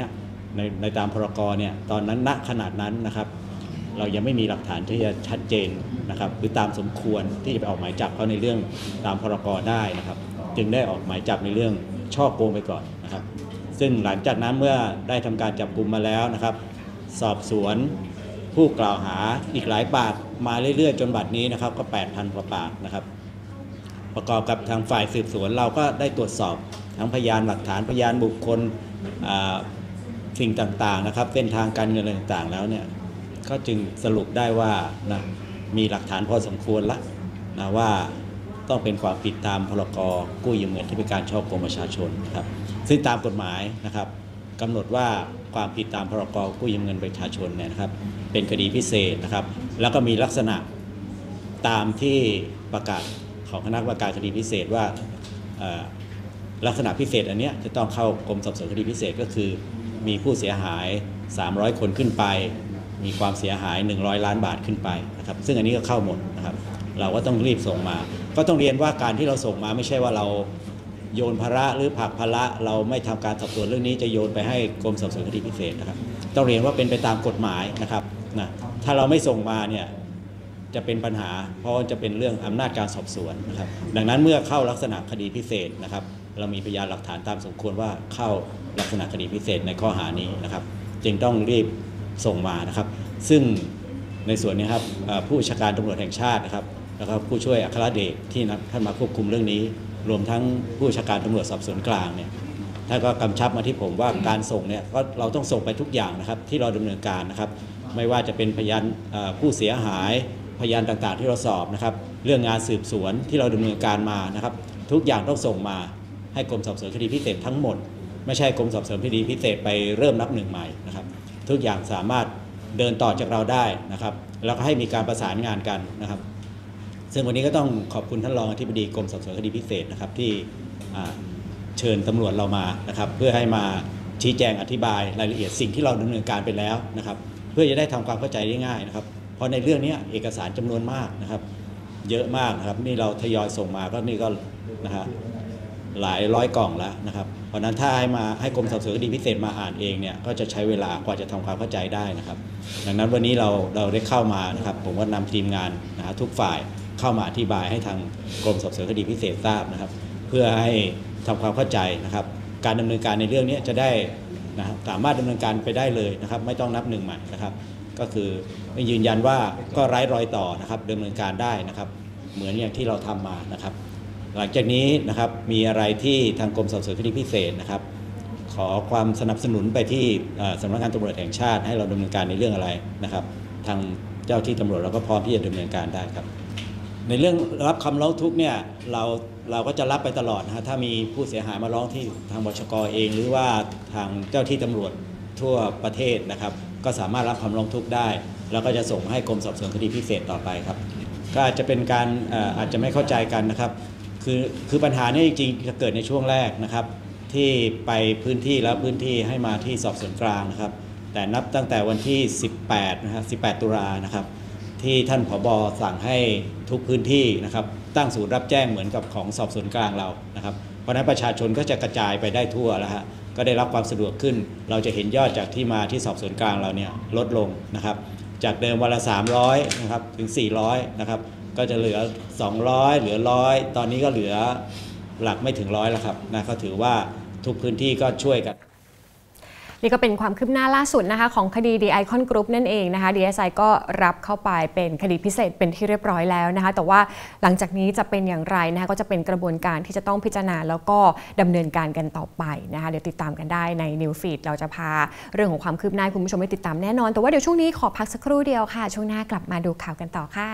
ในตามพรกเนี่ยตอนนั้นณขนาดนั้นนะครับเรายังไม่มีหลักฐานที่จะชัดเจนนะครับหรือตามสมควรที่จะไปออกหมายจับเขาในเรื่องตามพรกได้นะครับจึงได้ออกหมายจับในเรื่องช่อโกงไปก่อนนะครับซึ่งหลังจากนั้นเมื่อได้ทำการจับกุมมาแล้วนะครับสอบสวนผู้กล่าวหาอีกหลายปากมาเรื่อยๆจนบัดนี้นะครับก็ 8,000 กว่าปากนะครับประกอบกับทางฝ่ายสืบสวนเราก็ได้ตรวจสอบทั้งพยานหลักฐานพยานบุคคลสิ่งต่างๆนะครับเส้นทางการเงินต่างๆแล้วเนี่ยก็จึงสรุปได้ว่านะมีหลักฐานพอสมควรแล้วนะว่าต้องเป็นความผิดตามพรกกู้ยืมเงินที่เป็นการฉ้อโกงประชาชนนะครับซึ่งตามกฎหมายนะครับกำหนดว่าความผิดตามพรกกู้ยืมเงินประชาชนเนี่ยนะครับเป็นคดีพิเศษนะครับแล้วก็มีลักษณะตามที่ประกาศของคณะกรรมการคดีพิเศษว่าลักษณะพิเศษอันนี้จะต้องเข้ากรมสอบสวนคดีพิเศษก็คือมีผู้เสียหาย300 คนขึ้นไปมีความเสียหาย100 ล้านบาทขึ้นไปนะครับซึ่งอันนี้ก็เข้าหมดนะครับเราก็ต้องรีบส่งมาก็ต้องเรียนว่าการที่เราส่งมาไม่ใช่ว่าเราโยนภาระหรือผลักภาระเราไม่ทำการสอบสวนเรื่องนี้จะโยนไปให้กรมสอบสวนคดีพิเศษนะครับต้องเรียนว่าเป็นไปตามกฎหมายนะครับนะถ้าเราไม่ส่งมาเนี่ยจะเป็นปัญหาเพราะจะเป็นเรื่องอำนาจการสอบสวนนะครับดังนั้นเมื่อเข้าลักษณะคดีพิเศษนะครับเรามีพยานหลักฐานตามสมควรว่าเข้าลักษณะคดีพิเศษในข้อหานี้นะครับจึงต้องรีบส่งมานะครับซึ่งในส่วนนี้ครับผู้บัญชาการตำรวจแห่งชาตินะครับแล้วก็ผู้ช่วยอัครเดชที่ท่านมาควบคุมเรื่องนี้รวมทั้งผู้บัญชาการตำรวจสอบสวนกลางเนี่ยท่านก็กำชับมาที่ผมว่าการส่งเนี่ยก็เราต้องส่งไปทุกอย่างนะครับที่เราดำเนินการนะครับไม่ว่าจะเป็นพยานผู้เสียหายพยานต่างๆที่เราสอบนะครับเรื่องงานสืบสวนที่เราดำเนินการมานะครับทุกอย่างต้องส่งมาให้กรมสอบสวนคดีพิเศษทั้งหมดไม่ใช่กรมสอบสวนคดีพิเศษไปเริ่มนับหนึ่งใหม่นะครับทุกอย่างสามารถเดินต่อจากเราได้นะครับแล้วก็ให้มีการประสานงานกันนะครับซึ่งวันนี้ก็ต้องขอบคุณท่านรองอธิบดีกรมสอบสวนคดีพิเศษนะครับที่เชิญตำรวจเรามานะครับเพื่อให้มาชี้แจงอธิบายรายละเอียดสิ่งที่เราดำเนินการไปแล้วนะครับเพื่อจะได้ทำความเข้าใจได้ง่ายนะครับเพราะในเรื่องนี้เอกสารจำนวนมากนะครับเยอะมากนะครับนี่เราทยอยส่งมาก็นี่ก็นะฮะหลายร้อยกล่องแล้วนะครับเพราะนั้นถ้าให้กรมสอบสวนคดีพิเศษมาอ่านเองเนี่ยก็จะใช้เวลากว่าจะทำความเข้าใจได้นะครับดังนั้นวันนี้เราได้เข้ามานะครับผมก็นำทีมงานนะฮะทุกฝ่ายเข้ามาอธิบายให้ทางกรมสอบสวนคดีพิเศษทราบนะครับเพื่อให้ทำความเข้าใจนะครับการดำเนินการในเรื่องนี้จะได้นะสามารถดำเนินการไปได้เลยนะครับไม่ต้องนับหนึ่งใหม่นะครับก็คือยืนยันว่าก็ไร้รอยต่อนะครับดำเนินการได้นะครับเหมือนอย่างที่เราทำมานะครับหลังจากนี้นะครับมีอะไรที่ทางกรมสอบสวนคดีพิเศษนะครับขอความสนับสนุนไปที่สำนักงานตำรวจแห่งชาติให้เราดำเนินการในเรื่องอะไรนะครับทางเจ้าที่ตำรวจเราก็พร้อมที่จะดำเนินการได้ครับในเรื่องรับคำร้องทุกข์เนี่ยเราก็จะรับไปตลอดนะฮะถ้ามีผู้เสียหายมาร้องที่ทางบชก.เองหรือว่าทางเจ้าที่ตำรวจทั่วประเทศนะครับก็สามารถรับคำร้องทุกข์ได้แล้วก็จะส่งให้กรมสอบสวนคดีพิเศษต่อไปครับก็อาจจะเป็นการอาจจะไม่เข้าใจกันนะครับคือปัญหานี้จริงๆจะเกิดในช่วงแรกนะครับที่ไปพื้นที่แล้วพื้นที่ให้มาที่สอบสวนกลางนะครับแต่นับตั้งแต่วันที่18นะครับ18 ตุลานะครับที่ท่านผบ.สั่งให้ทุกพื้นที่นะครับตั้งศูนย์รับแจ้งเหมือนกับของสอบสวนกลางเรานะครับเพราะนั้นประชาชนก็จะกระจายไปได้ทั่วแล้วฮะก็ได้รับความสะดวกขึ้นเราจะเห็นยอดจากที่มาที่สอบสวนกลางเราเนี่ยลดลงนะครับจากเดิมวันละ300นะครับถึง400นะครับก็จะเหลือ200เหลือ100ตอนนี้ก็เหลือหลักไม่ถึง100แล้วครับนะก็ถือว่าทุกพื้นที่ก็ช่วยกันนี่ก็เป็นความคืบหน้าล่าสุดนะคะของคดี The Icon Group นั่นเองนะคะ DSI ก็รับเข้าไปเป็นคดีพิเศษเป็นที่เรียบร้อยแล้วนะคะแต่ว่าหลังจากนี้จะเป็นอย่างไรนะคะก็จะเป็นกระบวนการที่จะต้องพิจารณาแล้วก็ดำเนินการกันต่อไปนะคะเดี๋ยวติดตามกันได้ใน New Feed เราจะพาเรื่องของความคืบหน้าคุณผู้ชมไปติดตามแน่นอนแต่ว่าเดี๋ยวช่วงนี้ขอพักสักครู่เดียวค่ะช่วงหน้ากลับมาดูข่าวกันต่อค่ะ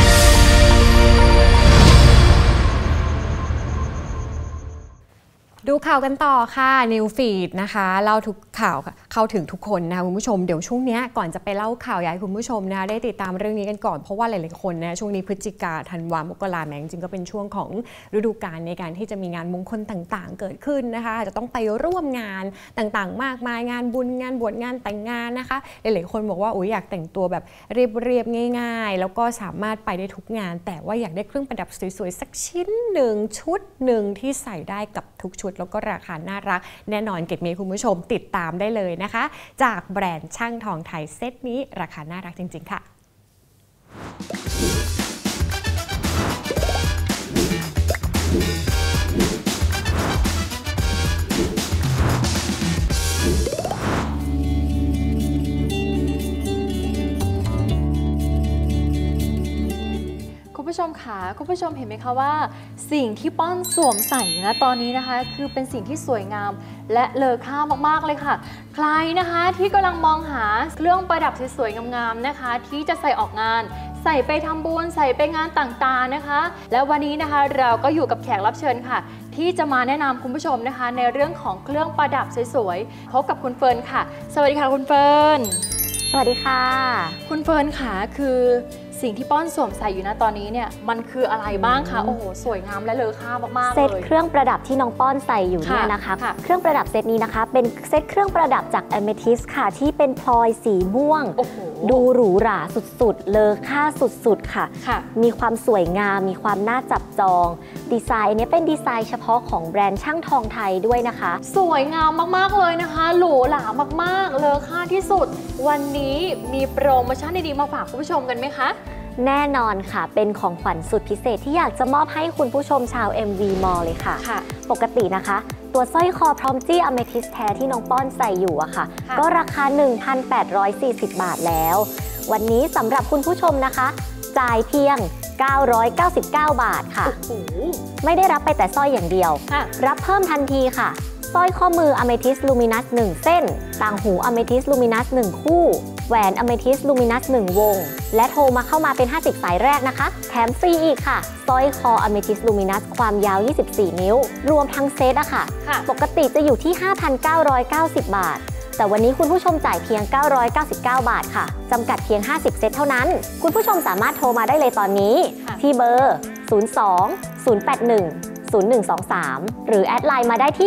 ดูดูข่าวกันต่อค่ะ New Feed นะคะเล่าทุกข่าวเข้าถึงทุกคนนะคะคุณผู้ชมเดี๋ยวช่วงนี้ก่อนจะไปเล่าข่าวอยากให้คุณผู้ชมนะได้ติดตามเรื่องนี้กันก่อนเพราะว่าหลายๆคนนะช่วงนี้พฤศจิกาธันวามกราแม้จริงก็เป็นช่วงของฤดูกาลในการที่จะมีงานมงคลต่างๆเกิดขึ้นนะคะจะต้องไปร่วมงานต่างๆมากมายงานบุญงานบวชงานแต่งงานนะคะหลายๆคนบอกว่าโอ้ยอยากแต่งตัวแบบเรียบๆง่ายๆแล้วก็สามารถไปได้ทุกงานแต่ว่าอยากได้เครื่องประดับสวยๆสักชิ้นหนึ่งชุดหนึ่งที่ใส่ได้กับทุกชุดแล้วก็ราคาน่ารักแน่นอนเก็บเมย์คุณผู้ชมติดตามได้เลยนะคะจากแบรนด์ช่างทองไทยเซตนี้ราคาน่ารักจริงๆค่ะคุณผู้ชมค่ะคุณผู้ชมเห็นไหมคะว่าสิ่งที่ป้อนสวมใส่นะตอนนี้นะคะคือเป็นสิ่งที่สวยงามและเลอค่ามากๆเลยค่ะใครนะคะที่กำลังมองหาเครื่องประดับสวยๆงามๆนะคะที่จะใส่ออกงานใส่ไปทำบุญใส่ไปงานต่างๆนะคะและวันนี้นะคะเราก็อยู่กับแขกรับเชิญค่ะที่จะมาแนะนำคุณผู้ชมนะคะในเรื่องของเครื่องประดับสวยๆพบกับคุณเฟิร์นค่ะสวัสดีค่ะคุณเฟิร์นสวัสดีค่ะคุณเฟิร์นค่ะคือสิ่งที่ป้อนสวมใส่อยู่นะตอนนี้เนี่ยมันคืออะไรบ้างคะโอ้โหสวยงามและเลอค่ามากๆเลยเซตเครื่องประดับที่น้องป้อนใส่อยู่เนี่ยนะคะเครื่องประดับเซตนี้นะคะเป็นเซตเครื่องประดับจาก Amethyst ค่ะที่เป็นพลอยสีม่วงดูหรูหราสุดๆเลอค่าสุดๆค่ะมีความสวยงามมีความน่าจับจองดีไซน์นี้เป็นดีไซน์เฉพาะของแบรนด์ช่างทองไทยด้วยนะคะสวยงามมากๆเลยนะคะหรูหรามากๆเลอค่าที่สุดวันนี้มีโปรโมชั่นดีๆมาฝากคุณผู้ชมกันไหมคะแน่นอนค่ะเป็นของขวัญสุดพิเศษที่อยากจะมอบให้คุณผู้ชมชาว MV Mall เลยค่ะปกตินะคะตัวสร้อยคอพร้อมจี้อเมทิสแท้ที่น้องป้อนใส่อยู่อะค่ะก็ราคา 1,840 บาทแล้ววันนี้สำหรับคุณผู้ชมนะคะจ่ายเพียง999 บาทค่ะไม่ได้รับไปแต่สร้อยอย่างเดียวรับเพิ่มทันทีค่ะสร้อยข้อมือ Amethyst Luminous 1 เส้นต่างหู Amethyst Luminous 1 คู่แหวน Amethyst Luminous 1 วงและโทรมาเข้ามาเป็น50สายแรกนะคะแถมฟรีอีกค่ะสร้อยคอ Amethyst Luminous ความยาว24นิ้วรวมทั้งเซตอะค่ะปกติจะอยู่ที่ 5,990 บาทแต่วันนี้คุณผู้ชมจ่ายเพียง999 บาทค่ะจำกัดเพียง50เซตเท่านั้นคุณผู้ชมสามารถโทรมาได้เลยตอนนี้ที่เบอร์ 02-081-0123 หรือแอดไลน์มาได้ที่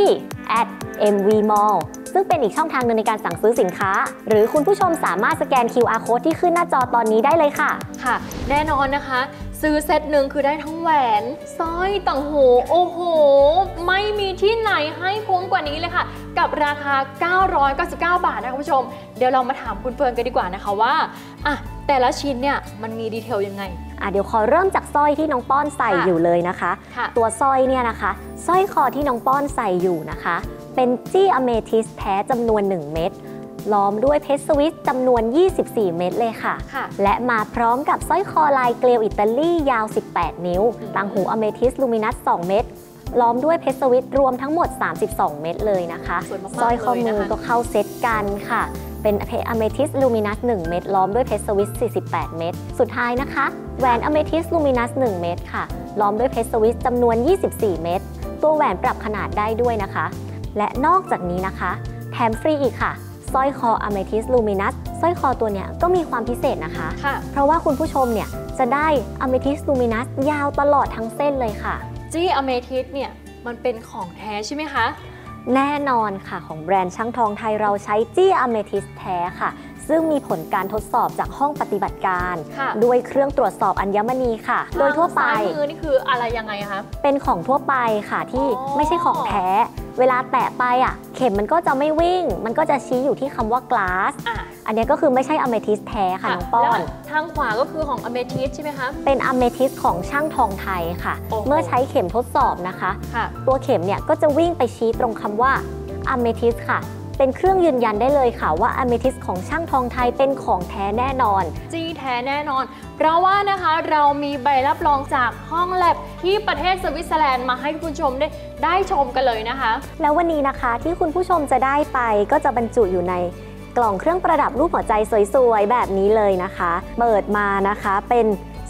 @mvmall ซึ่งเป็นอีกช่องทางหนึ่งในการสั่งซื้อสินค้าหรือคุณผู้ชมสามารถสแกน QR Code ที่ขึ้นหน้าจอตอนนี้ได้เลยค่ะค่ะแน่นอนนะคะซื้อเซตหนึ่งคือได้ทั้งแหวนสร้อยต่างหูโอ้โหไม่มีที่ไหนให้คุ้มกว่านี้เลยค่ะกับราคา999 บาทนะคุณผู้ชมเดี๋ยวเรามาถามคุณเฟิร์นกันดีกว่านะคะว่าแต่ละชิ้นเนี่ยมันมีดีเทลยังไงเดี๋ยวขอเริ่มจากสร้อยที่น้องป้อนใส่อยู่เลยนะคะตัวสร้อยเนี่ยนะคะสร้อยคอที่น้องป้อนใส่อยู่นะคะเป็นจี้อเมทิสแท้จำนวน1เม็ดล้อมด้วยเพชรสวิสจำนวน24เม็ดเลยค่ะและมาพร้อมกับสร้อยคอลายเกลียวอิตาลียาว18นิ้วต่างหูอเมทิสลูมินัส2เม็ดล้อมด้วยเพชรสวิสรวมทั้งหมด32เม็ดเลยนะคะสร้อยข้อมือก็เข้าเซตกันค่ะเป็นอเมทิสลูมินัส1เม็ดล้อมด้วยเพชรสวิส48เม็ดสุดท้ายนะคะแหวนอเมทิสลูมินัส1เม็ดค่ะล้อมด้วยเพชรสวิสจำนวน24เม็ดตัวแหวนปรับขนาดได้ด้วยนะคะและนอกจากนี้นะคะแถมฟรีอีกค่ะสร้อยคอ Amethyst Luminous สร้อยคอตัวเนี้ยก็มีความพิเศษนะคะเพราะว่าคุณผู้ชมเนี่ยจะได้ Amethyst Luminous ยาวตลอดทั้งเส้นเลยค่ะจี้ Amethyst เนี่ยมันเป็นของแท้ใช่ไหมคะแน่นอนค่ะของแบรนด์ช่างทองไทยเราใช้จี้ Amethyst แท้ค่ะซึ่งมีผลการทดสอบจากห้องปฏิบัติการด้วยเครื่องตรวจสอบอัญมณีค่ะโดยทั่วไปมือนี่คืออะไรยังไงคะเป็นของทั่วไปค่ะที่ไม่ใช่ของแท้เวลาแตะไปเข็มมันก็จะไม่วิ่งมันก็จะชี้อยู่ที่คำว่า glass อันนี้ก็คือไม่ใช่ Amethyst แท้ค่ะน้องป้อนทางขวาก็คือของ Amethyst ใช่ไหมคะเป็น Amethyst ของช่างทองไทยค่ะเมื่อใช้เข็มทดสอบนะคะตัวเข็มเนี่ยก็จะวิ่งไปชี้ตรงคำว่า Amethyst ค่ะเป็นเครื่องยืนยันได้เลยค่ะว่า Amethyst ของช่างทองไทยเป็นของแท้แน่นอนจี้แท้แน่นอนเพราะว่านะคะเรามีใบรับรองจากห้องแลบที่ประเทศสวิตเซอร์แลนด์มาให้คุณผู้ชมได้ชมกันเลยนะคะแล้ววันนี้นะคะที่คุณผู้ชมจะได้ไปก็จะบรรจุอยู่ในกล่องเครื่องประดับรูปหัวใจสวยๆแบบนี้เลยนะคะเปิดมานะคะเป็นเซ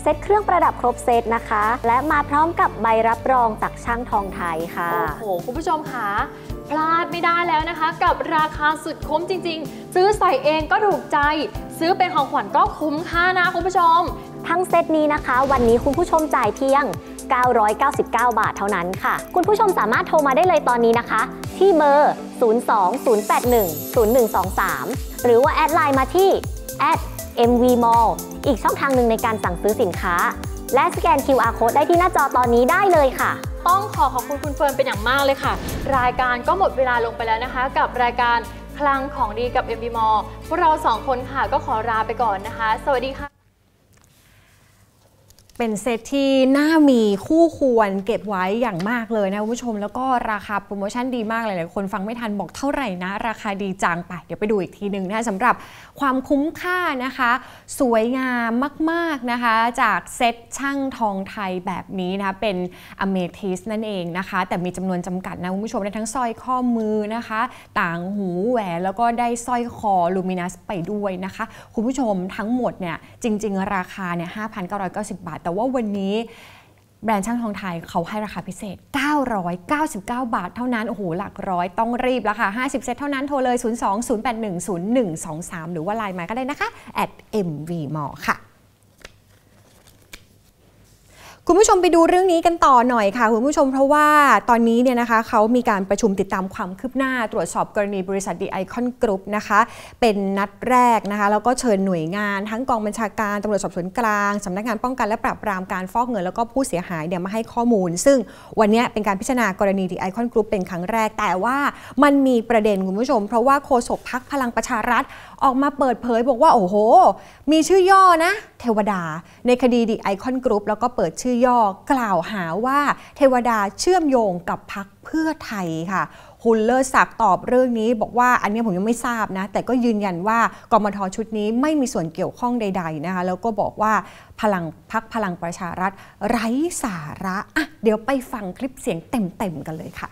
ซตเครื่องประดับครบเซตนะคะและมาพร้อมกับใบรับรองจากช่างทองไทยค่ะโอ้โหคุณผู้ชมค่ะพลาดไม่ได้แล้วนะคะกับราคาสุดคุ้มจริงๆซื้อใส่เองก็ถูกใจซื้อเป็นของขวัญก็คุ้มค่านะคุณผู้ชมทั้งเซตนี้นะคะวันนี้คุณผู้ชมจ่ายเพียง999 บาทเท่านั้นค่ะคุณผู้ชมสามารถโทรมาได้เลยตอนนี้นะคะที่เบอร์ 020810123 หรือว่าแอดไลน์มาที่ @mvmall อีกช่องทางหนึ่งในการสั่งซื้อสินค้าและสแกน QR Code ได้ที่หน้าจอตอนนี้ได้เลยค่ะต้องขอบคุณคุณเฟิร์นเป็นอย่างมากเลยค่ะรายการก็หมดเวลาลงไปแล้วนะคะกับรายการคลังของดีกับ MV Mall พวกเรา2คนค่ะก็ขอลาไปก่อนนะคะสวัสดีค่ะเป็นเซตที่น่ามีคู่ควรเก็บไว้อย่างมากเลยนะคุณผู้ชมแล้วก็ราคาโปรโมชั่นดีมากหลายๆคนฟังไม่ทันบอกเท่าไหร่นะราคาดีจังไปเดี๋ยวไปดูอีกทีหนึ่งนะคะสำหรับความคุ้มค่านะคะสวยงามมากๆนะคะจากเซตช่างทองไทยแบบนี้นะคะเป็นอเมทิสนั่นเองนะคะแต่มีจำนวนจำกัดนะคุณผู้ชมได้ทั้งสร้อยข้อมือนะคะต่างหูแหวนแล้วก็ได้สร้อยคอลูมินัสไปด้วยนะคะคุณผู้ชมทั้งหมดเนี่ยจริงๆราคาเนี่ย 5,990 บาทแต่ว่าวันนี้แบรนด์ช่างทองไทยเขาให้ราคาพิเศษ999 บาทเท่านั้นโอ้โหหลักร้อยต้องรีบแล้วค่ะ50เซตเท่านั้นโทรเลย02-081-0123หรือว่าไลน์มาก็ได้นะคะ @mvmall ค่ะคุณผู้ชมไปดูเรื่องนี้กันต่อหน่อยค่ะคุณผู้ชมเพราะว่าตอนนี้เนี่ยนะคะเขามีการประชุมติดตามความคืบหน้าตรวจสอบกรณีบริษัท The Icon Group นะคะเป็นนัดแรกนะคะแล้วก็เชิญหน่วยงานทั้งกองบัญชาการตำรวจสอบสวนกลางสำนักงานป้องกันและปราบปรามการฟอกเงินแล้วก็ผู้เสียหายเนี่ยมาให้ข้อมูลซึ่งวันนี้เป็นการพิจารณากรณี The Icon Group เป็นครั้งแรกแต่ว่ามันมีประเด็นคุณผู้ชมเพราะว่าโฆษกพรรคพลังประชารัฐออกมาเปิดเผยบอกว่าโอ้โหมีชื่อย่อนะเทวดาในคดี The Icon Group แล้วก็เปิดชื่อย่อกล่าวหาว่าเทวดาเชื่อมโยงกับพรรคเพื่อไทยค่ะคุณเลิศศักดิ์ตอบเรื่องนี้บอกว่าอันนี้ผมยังไม่ทราบนะแต่ก็ยืนยันว่ากมท.ชุดนี้ไม่มีส่วนเกี่ยวข้องใดๆนะคะแล้วก็บอกว่าพรรคพลังประชารัฐไร้สาระอ่ะเดี๋ยวไปฟังคลิปเสียงเต็มๆกันเลยค่ะ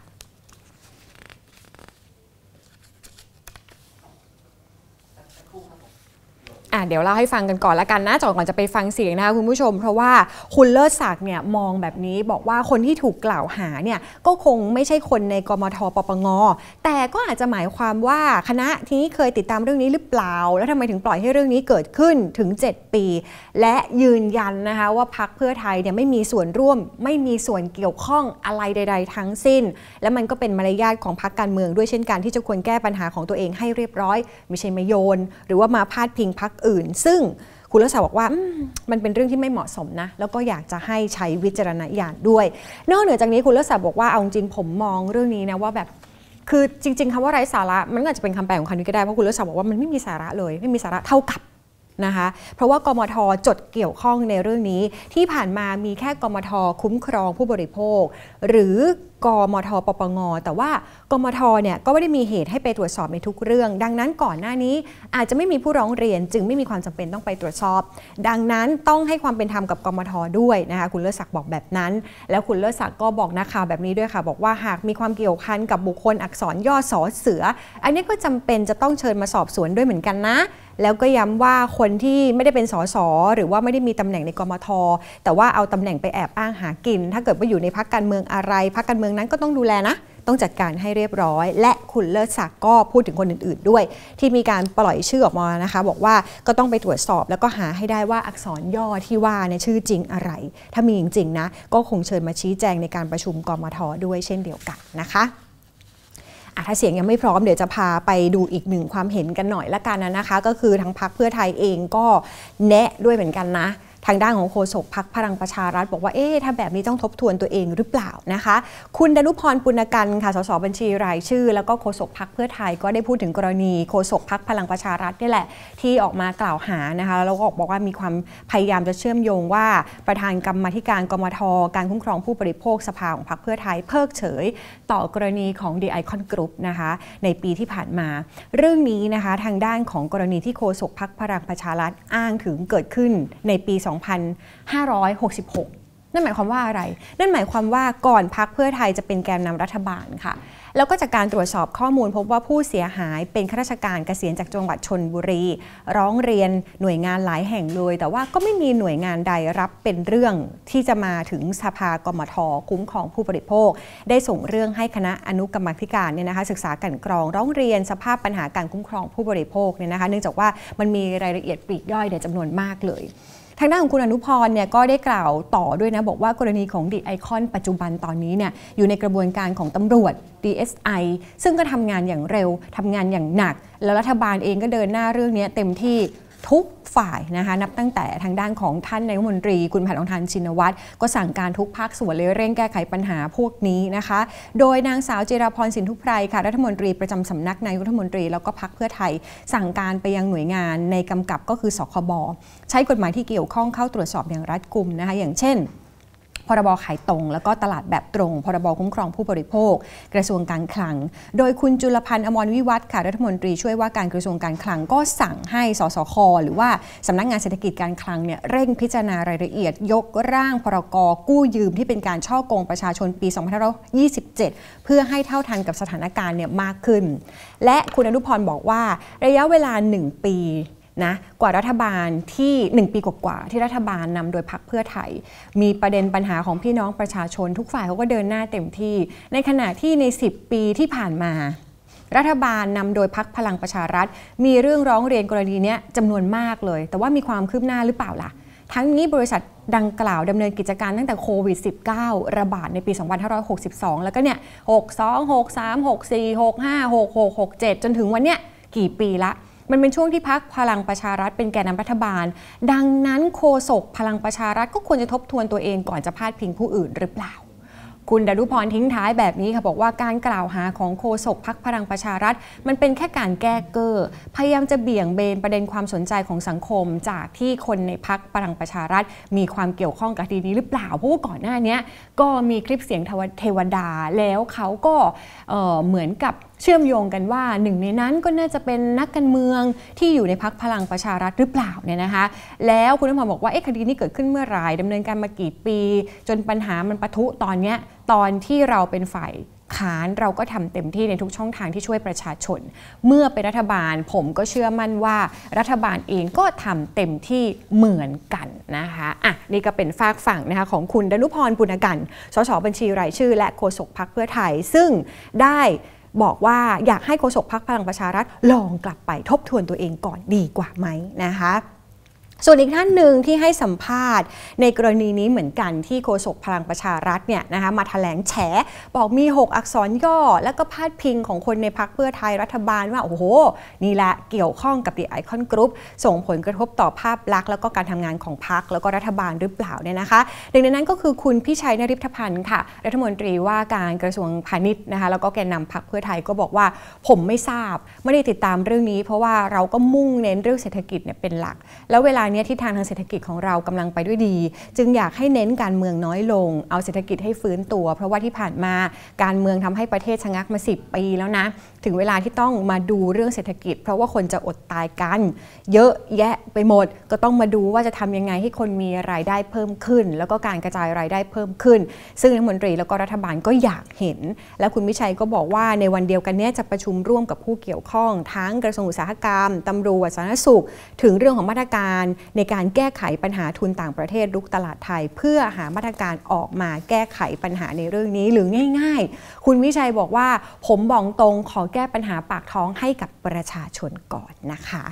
เดี๋ยวเล่าให้ฟังกันก่อนละกันนะก่อนจะไปฟังเสียงนะคะคุณผู้ชมเพราะว่าคุณเลิศศักดิ์เนี่ยมองแบบนี้บอกว่าคนที่ถูกกล่าวหาเนี่ยก็คงไม่ใช่คนในกมท.ปปง.แต่ก็อาจจะหมายความว่าคณะที่เคยติดตามเรื่องนี้หรือเปล่าแล้วทำไมถึงปล่อยให้เรื่องนี้เกิดขึ้นถึง7 ปีและยืนยันนะคะว่าพรรคเพื่อไทยเนี่ยไม่มีส่วนร่วมไม่มีส่วนเกี่ยวข้องอะไรใดๆทั้งสิ้นและมันก็เป็นมารยาทของพรรคการเมืองด้วยเช่นกันที่จะควรแก้ปัญหาของตัวเองให้เรียบร้อยไม่ใช่มาโยนหรือว่ามาพาดพิงพรรคอื่นซึ่งคุณเลิศศักดิ์บอกว่ามันเป็นเรื่องที่ไม่เหมาะสมนะแล้วก็อยากจะให้ใช้วิจารณญาณด้วยนอกเหนือจากนี้คุณเลิศศักดิ์บอกว่าเอาจริงผมมองเรื่องนี้นะว่าแบบคือจริงๆคำว่าไร้สาระมันอาจจะเป็นคำแปลของคำนี้ก็ได้เพราะคุณเลิศศักดิ์บอกว่ามันไม่มีสาระเลยไม่มีสาระเท่ากับนะคะเพราะว่ากมท.จดเกี่ยวข้องในเรื่องนี้ที่ผ่านมามีแค่กมท.คุ้มครองผู้บริโภคหรือกมท.ปปง.แต่ว่ากมท.เนี่ยก็ไม่ได้มีเหตุให้ไปตรวจสอบในทุกเรื่องดังนั้นก่อนหน้านี้อาจจะไม่มีผู้ร้องเรียนจึงไม่มีความจำเป็นต้องไปตรวจสอบดังนั้นต้องให้ความเป็นธรรมกับกมท.ด้วยนะคะคุณเลิศศักดิ์บอกแบบนั้นแล้วคุณเลิศศักดิ์ก็บอกนักข่าวแบบนี้ด้วยค่ะบอกว่าหากมีความเกี่ยวพันกับบุคคลอักษรย่อสอเสืออันนี้ก็จำเป็นจะต้องเชิญมาสอบสวนด้วยเหมือนกันนะแล้วก็ย้ำว่าคนที่ไม่ได้เป็นสสหรือว่าไม่ได้มีตำแหน่งในกมท.แต่ว่าเอาตำแหน่งไปแอบอ้างหากินถ้าเกิดว่าอยู่ในพรรคการเมืองอะไรพรรคการเมืองนั้นก็ต้องดูแลนะต้องจัดการให้เรียบร้อยและคุณเลิศศักดิ์ก็พูดถึงคนอื่นๆด้วยที่มีการปล่อยชื่อออกมานะคะบอกว่าก็ต้องไปตรวจสอบแล้วก็หาให้ได้ว่าอักษรย่อที่ว่าในชื่อจริงอะไรถ้ามีจริงๆนะก็คงเชิญมาชี้แจงในการประชุมกมท.ด้วยเช่นเดียวกันนะคะถ้าเสียงยังไม่พร้อมเดี๋ยวจะพาไปดูอีกหนึ่งความเห็นกันหน่อยละกันนะคะก็คือทางพรรคเพื่อไทยเองก็แนะด้วยเหมือนกันนะทางด้านของโฆษกพรรคพลังประชารัฐบอกว่าถ้าแบบนี้ต้องทบทวนตัวเองหรือเปล่านะคะคุณดนุพรปุณกันค่ะสสบัญชีรายชื่อแล้วก็โฆษกพรรคเพื่อไทยก็ได้พูดถึงกรณีโฆษกพรรคพลังประชารัฐนี่แหละที่ออกมากล่าวหานะคะแล้วก็บอกว่ามีความพยายามจะเชื่อมโยงว่าประธานกรรมาธิการกมท.การคุ้มครองผู้บริโภคสภาของพรรคเพื่อไทยเพิกเฉยต่อกรณีของ The Icon Group นะคะในปีที่ผ่านมาเรื่องนี้นะคะทางด้านของกรณีที่โฆษกพรรคพลังประชารัฐอ้างถึงเกิดขึ้นในปี 2566 นั่นหมายความว่าอะไรนั่นหมายความว่าก่อนพรรคเพื่อไทยจะเป็นแกนนำรัฐบาลค่ะแล้วก็จากการตรวจสอบข้อมูลพบว่าผู้เสียหายเป็นข้าราชการเกษียณจากจังหวัดชลบุรีร้องเรียนหน่วยงานหลายแห่งเลยแต่ว่าก็ไม่มีหน่วยงานใดรับเป็นเรื่องที่จะมาถึงสภากมท.คุ้มครองผู้บริโภคได้ส่งเรื่องให้คณะอนุกรรมาธิการเนี่ยนะคะศึกษากันกรองร้องเรียนสภาพปัญหาการคุ้มครองผู้บริโภคเนี่ยนะคะเนื่องจากว่ามันมีรายละเอียดปลีกย่อยจำนวนมากเลยทางด้านของคุณอนุพรเนี่ยก็ได้กล่าวต่อด้วยนะบอกว่ากรณีของดีไอคอนปัจจุบันตอนนี้เนี่ยอยู่ในกระบวนการของตำรวจ DSI ซึ่งก็ทำงานอย่างเร็วทำงานอย่างหนักแล้วรัฐบาลเองก็เดินหน้าเรื่องนี้เต็มที่ทุกฝ่ายนะคะนับตั้งแต่ทางด้านของท่านนายกรัฐมนตรีคุณแพทองธารชินวัตรก็สั่งการทุกภาคส่วนเลยเร่งแก้ไขปัญหาพวกนี้นะคะโดยนางสาวจิราพรสินทุไพรค่ะรัฐมนตรีประจำสำนักนายกรัฐมนตรีแล้วก็พรรคเพื่อไทยสั่งการไปยังหน่วยงานในกำกับก็คือสคบใช้กฎหมายที่เกี่ยวข้องเข้าตรวจสอบอย่างรัดกุมนะคะอย่างเช่นพรบขายตรงแล้วก็ตลาดแบบตรงพรบคุ้มครองผู้บริโภคกระทรวงการคลังโดยคุณจุลพันธ์อมรวิวัฒน์ค่ะรัฐมนตรีช่วยว่าการกระทรวงการคลังก็สั่งให้สสค.หรือว่าสำนักงานเศรษฐกิจการคลังเนี่ยเร่งพิจารณารายละเอียดยกร่างพรก.กู้ยืมที่เป็นการฉ้อโกงประชาชนปี 2527 เพื่อให้เท่าทันกับสถานการณ์เนี่ยมากขึ้นและคุณอนุพรบอกว่าระยะเวลา1 ปีนะกว่ารัฐบาลที่1 ปีกว่าที่รัฐบาลนำโดยพรรคเพื่อไทยมีประเด็นปัญหาของพี่น้องประชาชนทุกฝ่ายเขาก็เดินหน้าเต็มที่ในขณะที่ใน10 ปีที่ผ่านมารัฐบาลนำโดยพรรคพลังประชารัฐมีเรื่องร้องเรียนกรณีนี้จำนวนมากเลยแต่ว่ามีความคืบหน้าหรือเปล่าล่ะทั้งนี้บริษัทดังกล่าวดำเนินกิจการตั้งแต่โควิด -19 ระบาดในปี 2562 แล้วก็เนี่ย62 63 64 65 66 67จนถึงวันเนี้ยกี่ปีละมันเป็นช่วงที่พรรคพลังประชารัฐเป็นแกนนำรัฐบาลดังนั้นโฆษกพลังประชารัฐก็ควรจะทบทวนตัวเองก่อนจะพาดพิงผู้อื่นหรือเปล่าคุณดารุพรทิ้งท้ายแบบนี้ค่ะบอกว่าการกล่าวหาของโฆษกพรรคพลังประชารัฐมันเป็นแค่การแก้เก้อพยายามจะเบี่ยงเบนประเด็นความสนใจของสังคมจากที่คนในพรรคพลังประชารัฐมีความเกี่ยวข้องกับคดีนี้หรือเปล่าเพราะว่าก่อนหน้านี้ก็มีคลิปเสียงเทวดาแล้วเขาก็เหมือนกับเชื่อมโยงกันว่าหนึ่งในนั้นก็น่าจะเป็นนักการเมืองที่อยู่ในพรรคพลังประชารัฐหรือเปล่าเนี่ยนะคะแล้วคุณอนุพรบอกว่าคดีนี้เกิดขึ้นเมื่อไหร่ดำเนินการมากี่ปีจนปัญหามันปะทุตอนที่เราเป็นฝ่ายค้านเราก็ทำเต็มที่ในทุกช่องทางที่ช่วยประชาชนเมื่อเป็นรัฐบาลผมก็เชื่อมั่นว่ารัฐบาลเองก็ทำเต็มที่เหมือนกันนะคะนี่ก็เป็นฝากฝั่งนะคะของคุณดนุพร ปุณกันสสบัญชีรายชื่อและโฆษกพรรคเพื่อไทยซึ่งได้บอกว่าอยากให้โฆษกพรรคพลังประชารัฐลองกลับไปทบทวนตัวเองก่อนดีกว่าไหมนะคะส่วนอีกท่านหนึ่งที่ให้สัมภาษณ์ในกรณีนี้เหมือนกันที่โฆษกพลังประชารัฐเนี่ยนะคะมาแถลงแฉบอกมี6 อักษรย่อแล้วก็พาดพิงของคนในพรรคเพื่อไทยรัฐบาลว่าโอ้โหนี่แหละเกี่ยวข้องกับ The Icon Group ส่งผลกระทบต่อภาพลักษณ์แล้วก็การทำงานของพรรคแล้วก็รัฐบาลหรือเปล่าเนี่ยนะคะหนึ่งในนั้นก็คือคุณพิชัยนฤทธพันธ์ค่ะรัฐมนตรีว่าการกระทรวงพาณิชย์นะคะแล้วก็แกนนำพรรคเพื่อไทยก็บอกว่าผมไม่ทราบไม่ได้ติดตามเรื่องนี้เพราะว่าเราก็มุ่งเน้นเรื่องเศรษฐกิจเนี่ยเป็นหลักแล้วเวลานี้ทิศทางเศรษฐกิจของเรากำลังไปด้วยดีจึงอยากให้เน้นการเมืองน้อยลงเอาเศรษฐกิจให้ฟื้นตัวเพราะว่าที่ผ่านมาการเมืองทำให้ประเทศชะงักมา10 ปีแล้วนะถึงเวลาที่ต้องมาดูเรื่องเศรษฐกิจเพราะว่าคนจะอดตายกันเยอะแยะไปหมดก็ต้องมาดูว่าจะทำยังไงให้คนมีรายได้เพิ่มขึ้นแล้วก็การกระจายรายได้เพิ่มขึ้นซึ่งรัฐมนตรีแล้วก็รัฐบาลก็อยากเห็นและคุณวิชัยก็บอกว่าในวันเดียวกันนี้จะประชุมร่วมกับผู้เกี่ยวข้องทั้งกระทรวงอุตสาหกรรมตำรวจสาธารณสุขถึงเรื่องของมาตรการในการแก้ไขปัญหาทุนต่างประเทศรุกตลาดไทยเพื่อหามาตรการออกมาแก้ไขปัญหาในเรื่องนี้หรือง่ายๆคุณวิชัยบอกว่าผมบอกตรงขอแก้ปัญหาปากท้องให้กับประชาชนก่อนนะคะ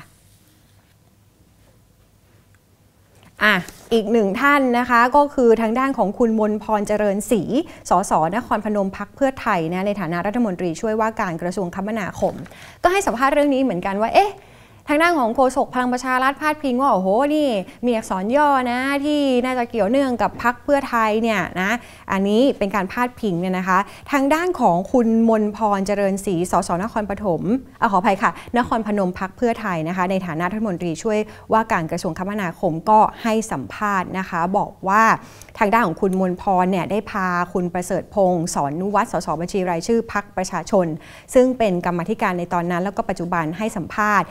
อีกหนึ่งท่านนะคะก็คือทางด้านของคุณมนพรเจริญศรีสสนครพนมพรรคเพื่อไทยนะในฐานะรัฐมนตรีช่วยว่าการกระทรวงคมนาคมก็ให้สัมภาษณ์เรื่องนี้เหมือนกันว่าทางด้านของโฆษกพลังประชารัฐพาดพิงว่าโอ้โหนี่มีอักษรย่อนะที่น่าจะเกี่ยวเนื่องกับพรรคเพื่อไทยเนี่ยนะอันนี้เป็นการพาดพิงเนี่ยนะคะทางด้านของคุณมนพรเจริญศรีสสนครปฐมขออภัยค่ะนครพนมพรรคเพื่อไทยนะคะในฐานะรัฐมนตรีช่วยว่าการกระทรวงคมนาคมก็ให้สัมภาษณ์นะคะบอกว่าทางด้านของคุณมนพรเนี่ยได้พาคุณประเสริฐพงศ์สอนนุวัฒน์สสบัญชีรายชื่อพรรคประชาชนซึ่งเป็นกรรมาธิการในตอนนั้นแล้วก็ปัจจุบันให้สัมภาษณ์ยืนยัน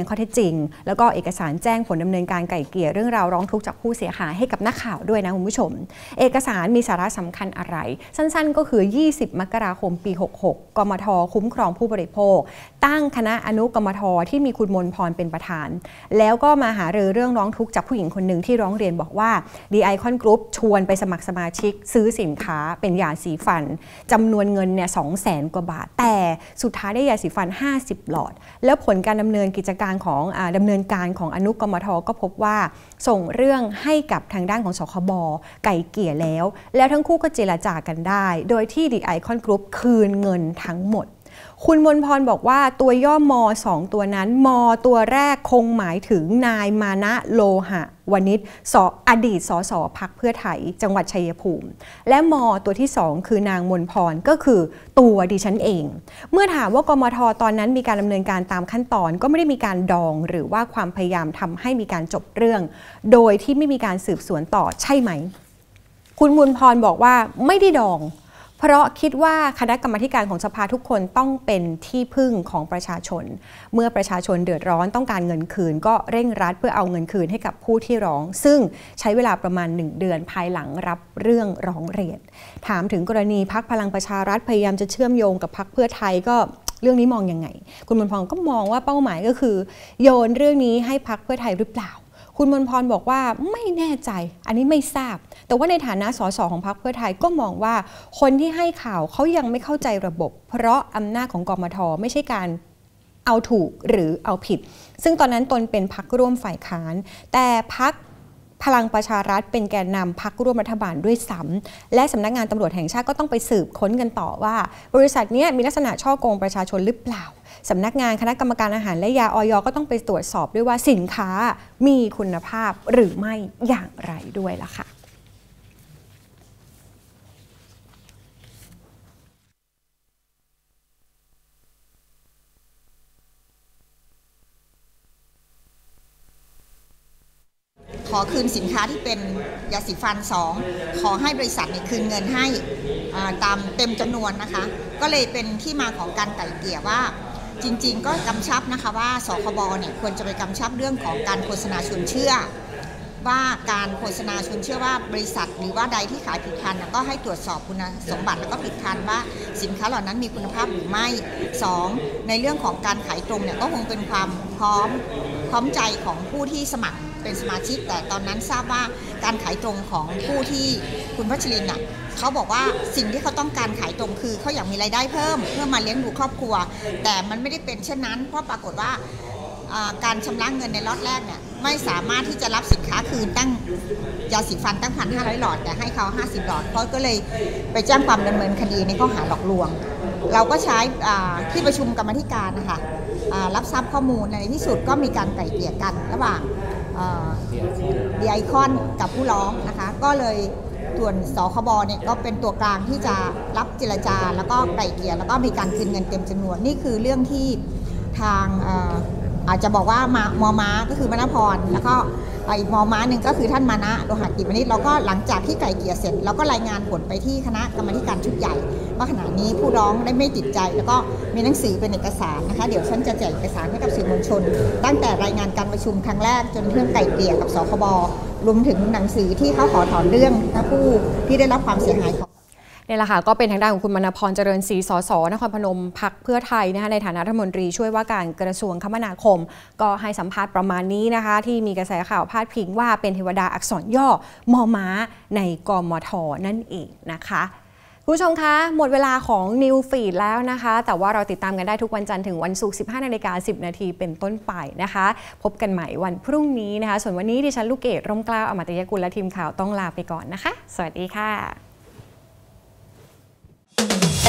ข้อเท็จจริงแล้วก็เอกสารแจ้งผลดำเนินการไกล่เกลี่ยเรื่องราวร้องทุกข์จากผู้เสียหายให้กับนักข่าวด้วยนะคุณผู้ชมเอกสารมีสาระสำคัญอะไรสั้นๆก็คือ20 มกราคมปี 66 กมท.คุ้มครองผู้บริโภคตั้งคณะอนุกรรมท.ที่มีคุณมนพรเป็นประธานแล้วก็มาหารือเรื่องร้องทุกข์จากผู้หญิงคนหนึ่งที่ร้องเรียนบอกว่า The Icon Group ชวนไปสมัครสมาชิกซื้อสินค้าเป็นยาสีฟันจำนวนเงินเนี่ย 200,000 กว่าบาทแต่สุดท้ายได้ยาสีฟัน50 หลอดแล้วผลการดำเนินกิจการของดำเนินการของอนุกรรมท.ก็พบว่าส่งเรื่องให้กับทางด้านของสคบ.ไกล่เกลี่ยแล้วทั้งคู่ก็เจรจากันได้โดยที่ The Icon Group คืนเงินทั้งหมดคุณมนพรบอกว่าตัวย่อม2ตัวนั้นมตัวแรกคงหมายถึงนายมานะโลหะวณิชอดีตสสพรรคเพื่อไทยจังหวัดชัยภูมิและมตัวที่2คือนางมนพรก็คือตัวดิฉันเองเมื่อถามว่ากมท.ตอนนั้นมีการดำเนินการตามขั้นตอนก็ไม่ได้มีการดองหรือว่าความพยายามทำให้มีการจบเรื่องโดยที่ไม่มีการสืบสวนต่อใช่ไหมคุณมนพรบอกว่าไม่ได้ดองเพราะคิดว่าคณะกรรมาธิการของสภาทุกคนต้องเป็นที่พึ่งของประชาชนเมื่อประชาชนเดือดร้อนต้องการเงินคืนก็เร่งรัดเพื่อเอาเงินคืนให้กับผู้ที่ร้องซึ่งใช้เวลาประมาณ1 เดือนภายหลังรับเรื่องร้องเรียนถามถึงกรณีพรรคพลังประชารัฐพยายามจะเชื่อมโยงกับพรรคเพื่อไทยก็เรื่องนี้มองยังไงคุณมนพรก็มองว่าเป้าหมายก็คือโยนเรื่องนี้ให้พรรคเพื่อไทยหรือเปล่าคุณมนพรบอกว่าไม่แน่ใจอันนี้ไม่ทราบแต่ว่าในฐานะสสของพรรคเพื่อไทยก็มองว่าคนที่ให้ข่าวเขายังไม่เข้าใจระบบเพราะอำนาจของกมท.ไม่ใช่การเอาถูกหรือเอาผิดซึ่งตอนนั้นตนเป็นพรรคร่วมฝ่ายค้านแต่พรรคพลังประชารัฐเป็นแกนนำพรรคร่วมรัฐบาลด้วยซ้ำและสำนักงานตำรวจแห่งชาติก็ต้องไปสืบค้นกันต่อว่าบริษัทนี้มีลักษณะฉ้อโกงประชาชนหรือเปล่าสำนักงานคณะกรรมการอาหารและยาอย.ก็ต้องไปตรวจสอบด้วยว่าสินค้ามีคุณภาพหรือไม่อย่างไรด้วยล่ะค่ะขอคืนสินค้าที่เป็นยาสีฟัน2ขอให้บริษัทคืนเงินให้ตามเต็มจำนวนนะคะก็เลยเป็นที่มาของการไกล่เกลี่ยว่าจริงๆก็กำชับนะคะว่าสคบ.ควรจะไปกำชับเรื่องของการโฆษณาชวนเชื่อว่าการโฆษณาชวนเชื่อว่าบริษัทหรือว่าใดที่ขายผลิตภัณฑ์ก็ให้ตรวจสอบคุณสมบัติแล้วก็ผลิตภัณฑ์ว่าสินค้าเหล่านั้นมีคุณภาพหรือไม่2ในเรื่องของการขายตรงก็คงเป็นความพร้อมใจของผู้ที่สมัครเป็นสมาชิกแต่ตอนนั้นทราบว่าการขายตรงของผู้ที่คุณพัชรินทร์เขาบอกว่าสิ่งที่เขาต้องการขายตรงคือเขาอยากมีรายได้เพิ่มเพื่อมาเลี้ยงดูครอบครัวแต่มันไม่ได้เป็นเช่นนั้นเพราะปรากฏว่าการชำระเงินในล็อตแรกไม่สามารถที่จะรับสินค้าคืนตั้งยาสีฟันตั้ง 1,500 หลอดแต่ให้เขา50 หลอดเพราะก็เลยไปแจ้งความดำเนินคดีในข้อหาหลอกลวงเราก็ใช้ที่ประชุมกรรมาธิการนะคะรับทราบข้อมูลในที่สุดก็มีการไกล่เกลี่ยกันระหว่างThe Icon กับผู้ร้องนะคะก็เลยส่วนสคบ.ก็เป็นตัวกลางที่จะรับเจรจาแล้วก็ไกล่เกลี่ยแล้วก็มีการคืนเงินเต็มจำนวนนี่คือเรื่องที่ทางอาจจะบอกว่ามม้าก็คือมณพรแล้วก็อีกมม้าหนึ่งก็คือท่านมานะโลหะกิจวณิชเราก็หลังจากที่ไกล่เกลี่ยเสร็จเราก็รายงานผลไปที่คณะกรรมาธิการชุดใหญ่ว่าขณะนี้ผู้ร้องได้ไม่ติดใจแล้วก็มีหนังสือเป็นเอกสารนะคะเดี๋ยวฉันจะแจกเอกสารให้กับสื่อมวลชนตั้งแต่รายงานการประชุมครั้งแรกจนเรื่องไกล่เกลี่ยกับสคบ.รวมถึงหนังสือที่เขาขอถอนเรื่องผู้ที่ได้รับความเสียหายของนี่แหละค่ะก็เป็นทางด้านของคุณมณพรเจริญศรีสสนครพนมพรรคเพื่อไทยนะคะในฐานะรัฐมนตรีช่วยว่าการกระทรวงคมนาคมก็ให้สัมภาษณ์ประมาณนี้นะคะที่มีกระแสข่าวพาดพิงว่าเป็นเทวดาอักษรย่อมอม้าในกมท.นั่นเองนะคะคุณผู้ชมคะหมดเวลาของ New Feed แล้วนะคะแต่ว่าเราติดตามกันได้ทุกวันจันทร์ถึงวันศุกร์ 15:10 นาทีเป็นต้นไปนะคะพบกันใหม่วันพรุ่งนี้นะคะส่วนวันนี้ดิฉันลูกเกดร่มเกล้าอมตยกุลและทีมข่าวต้องลาไปก่อนนะคะสวัสดีค่ะ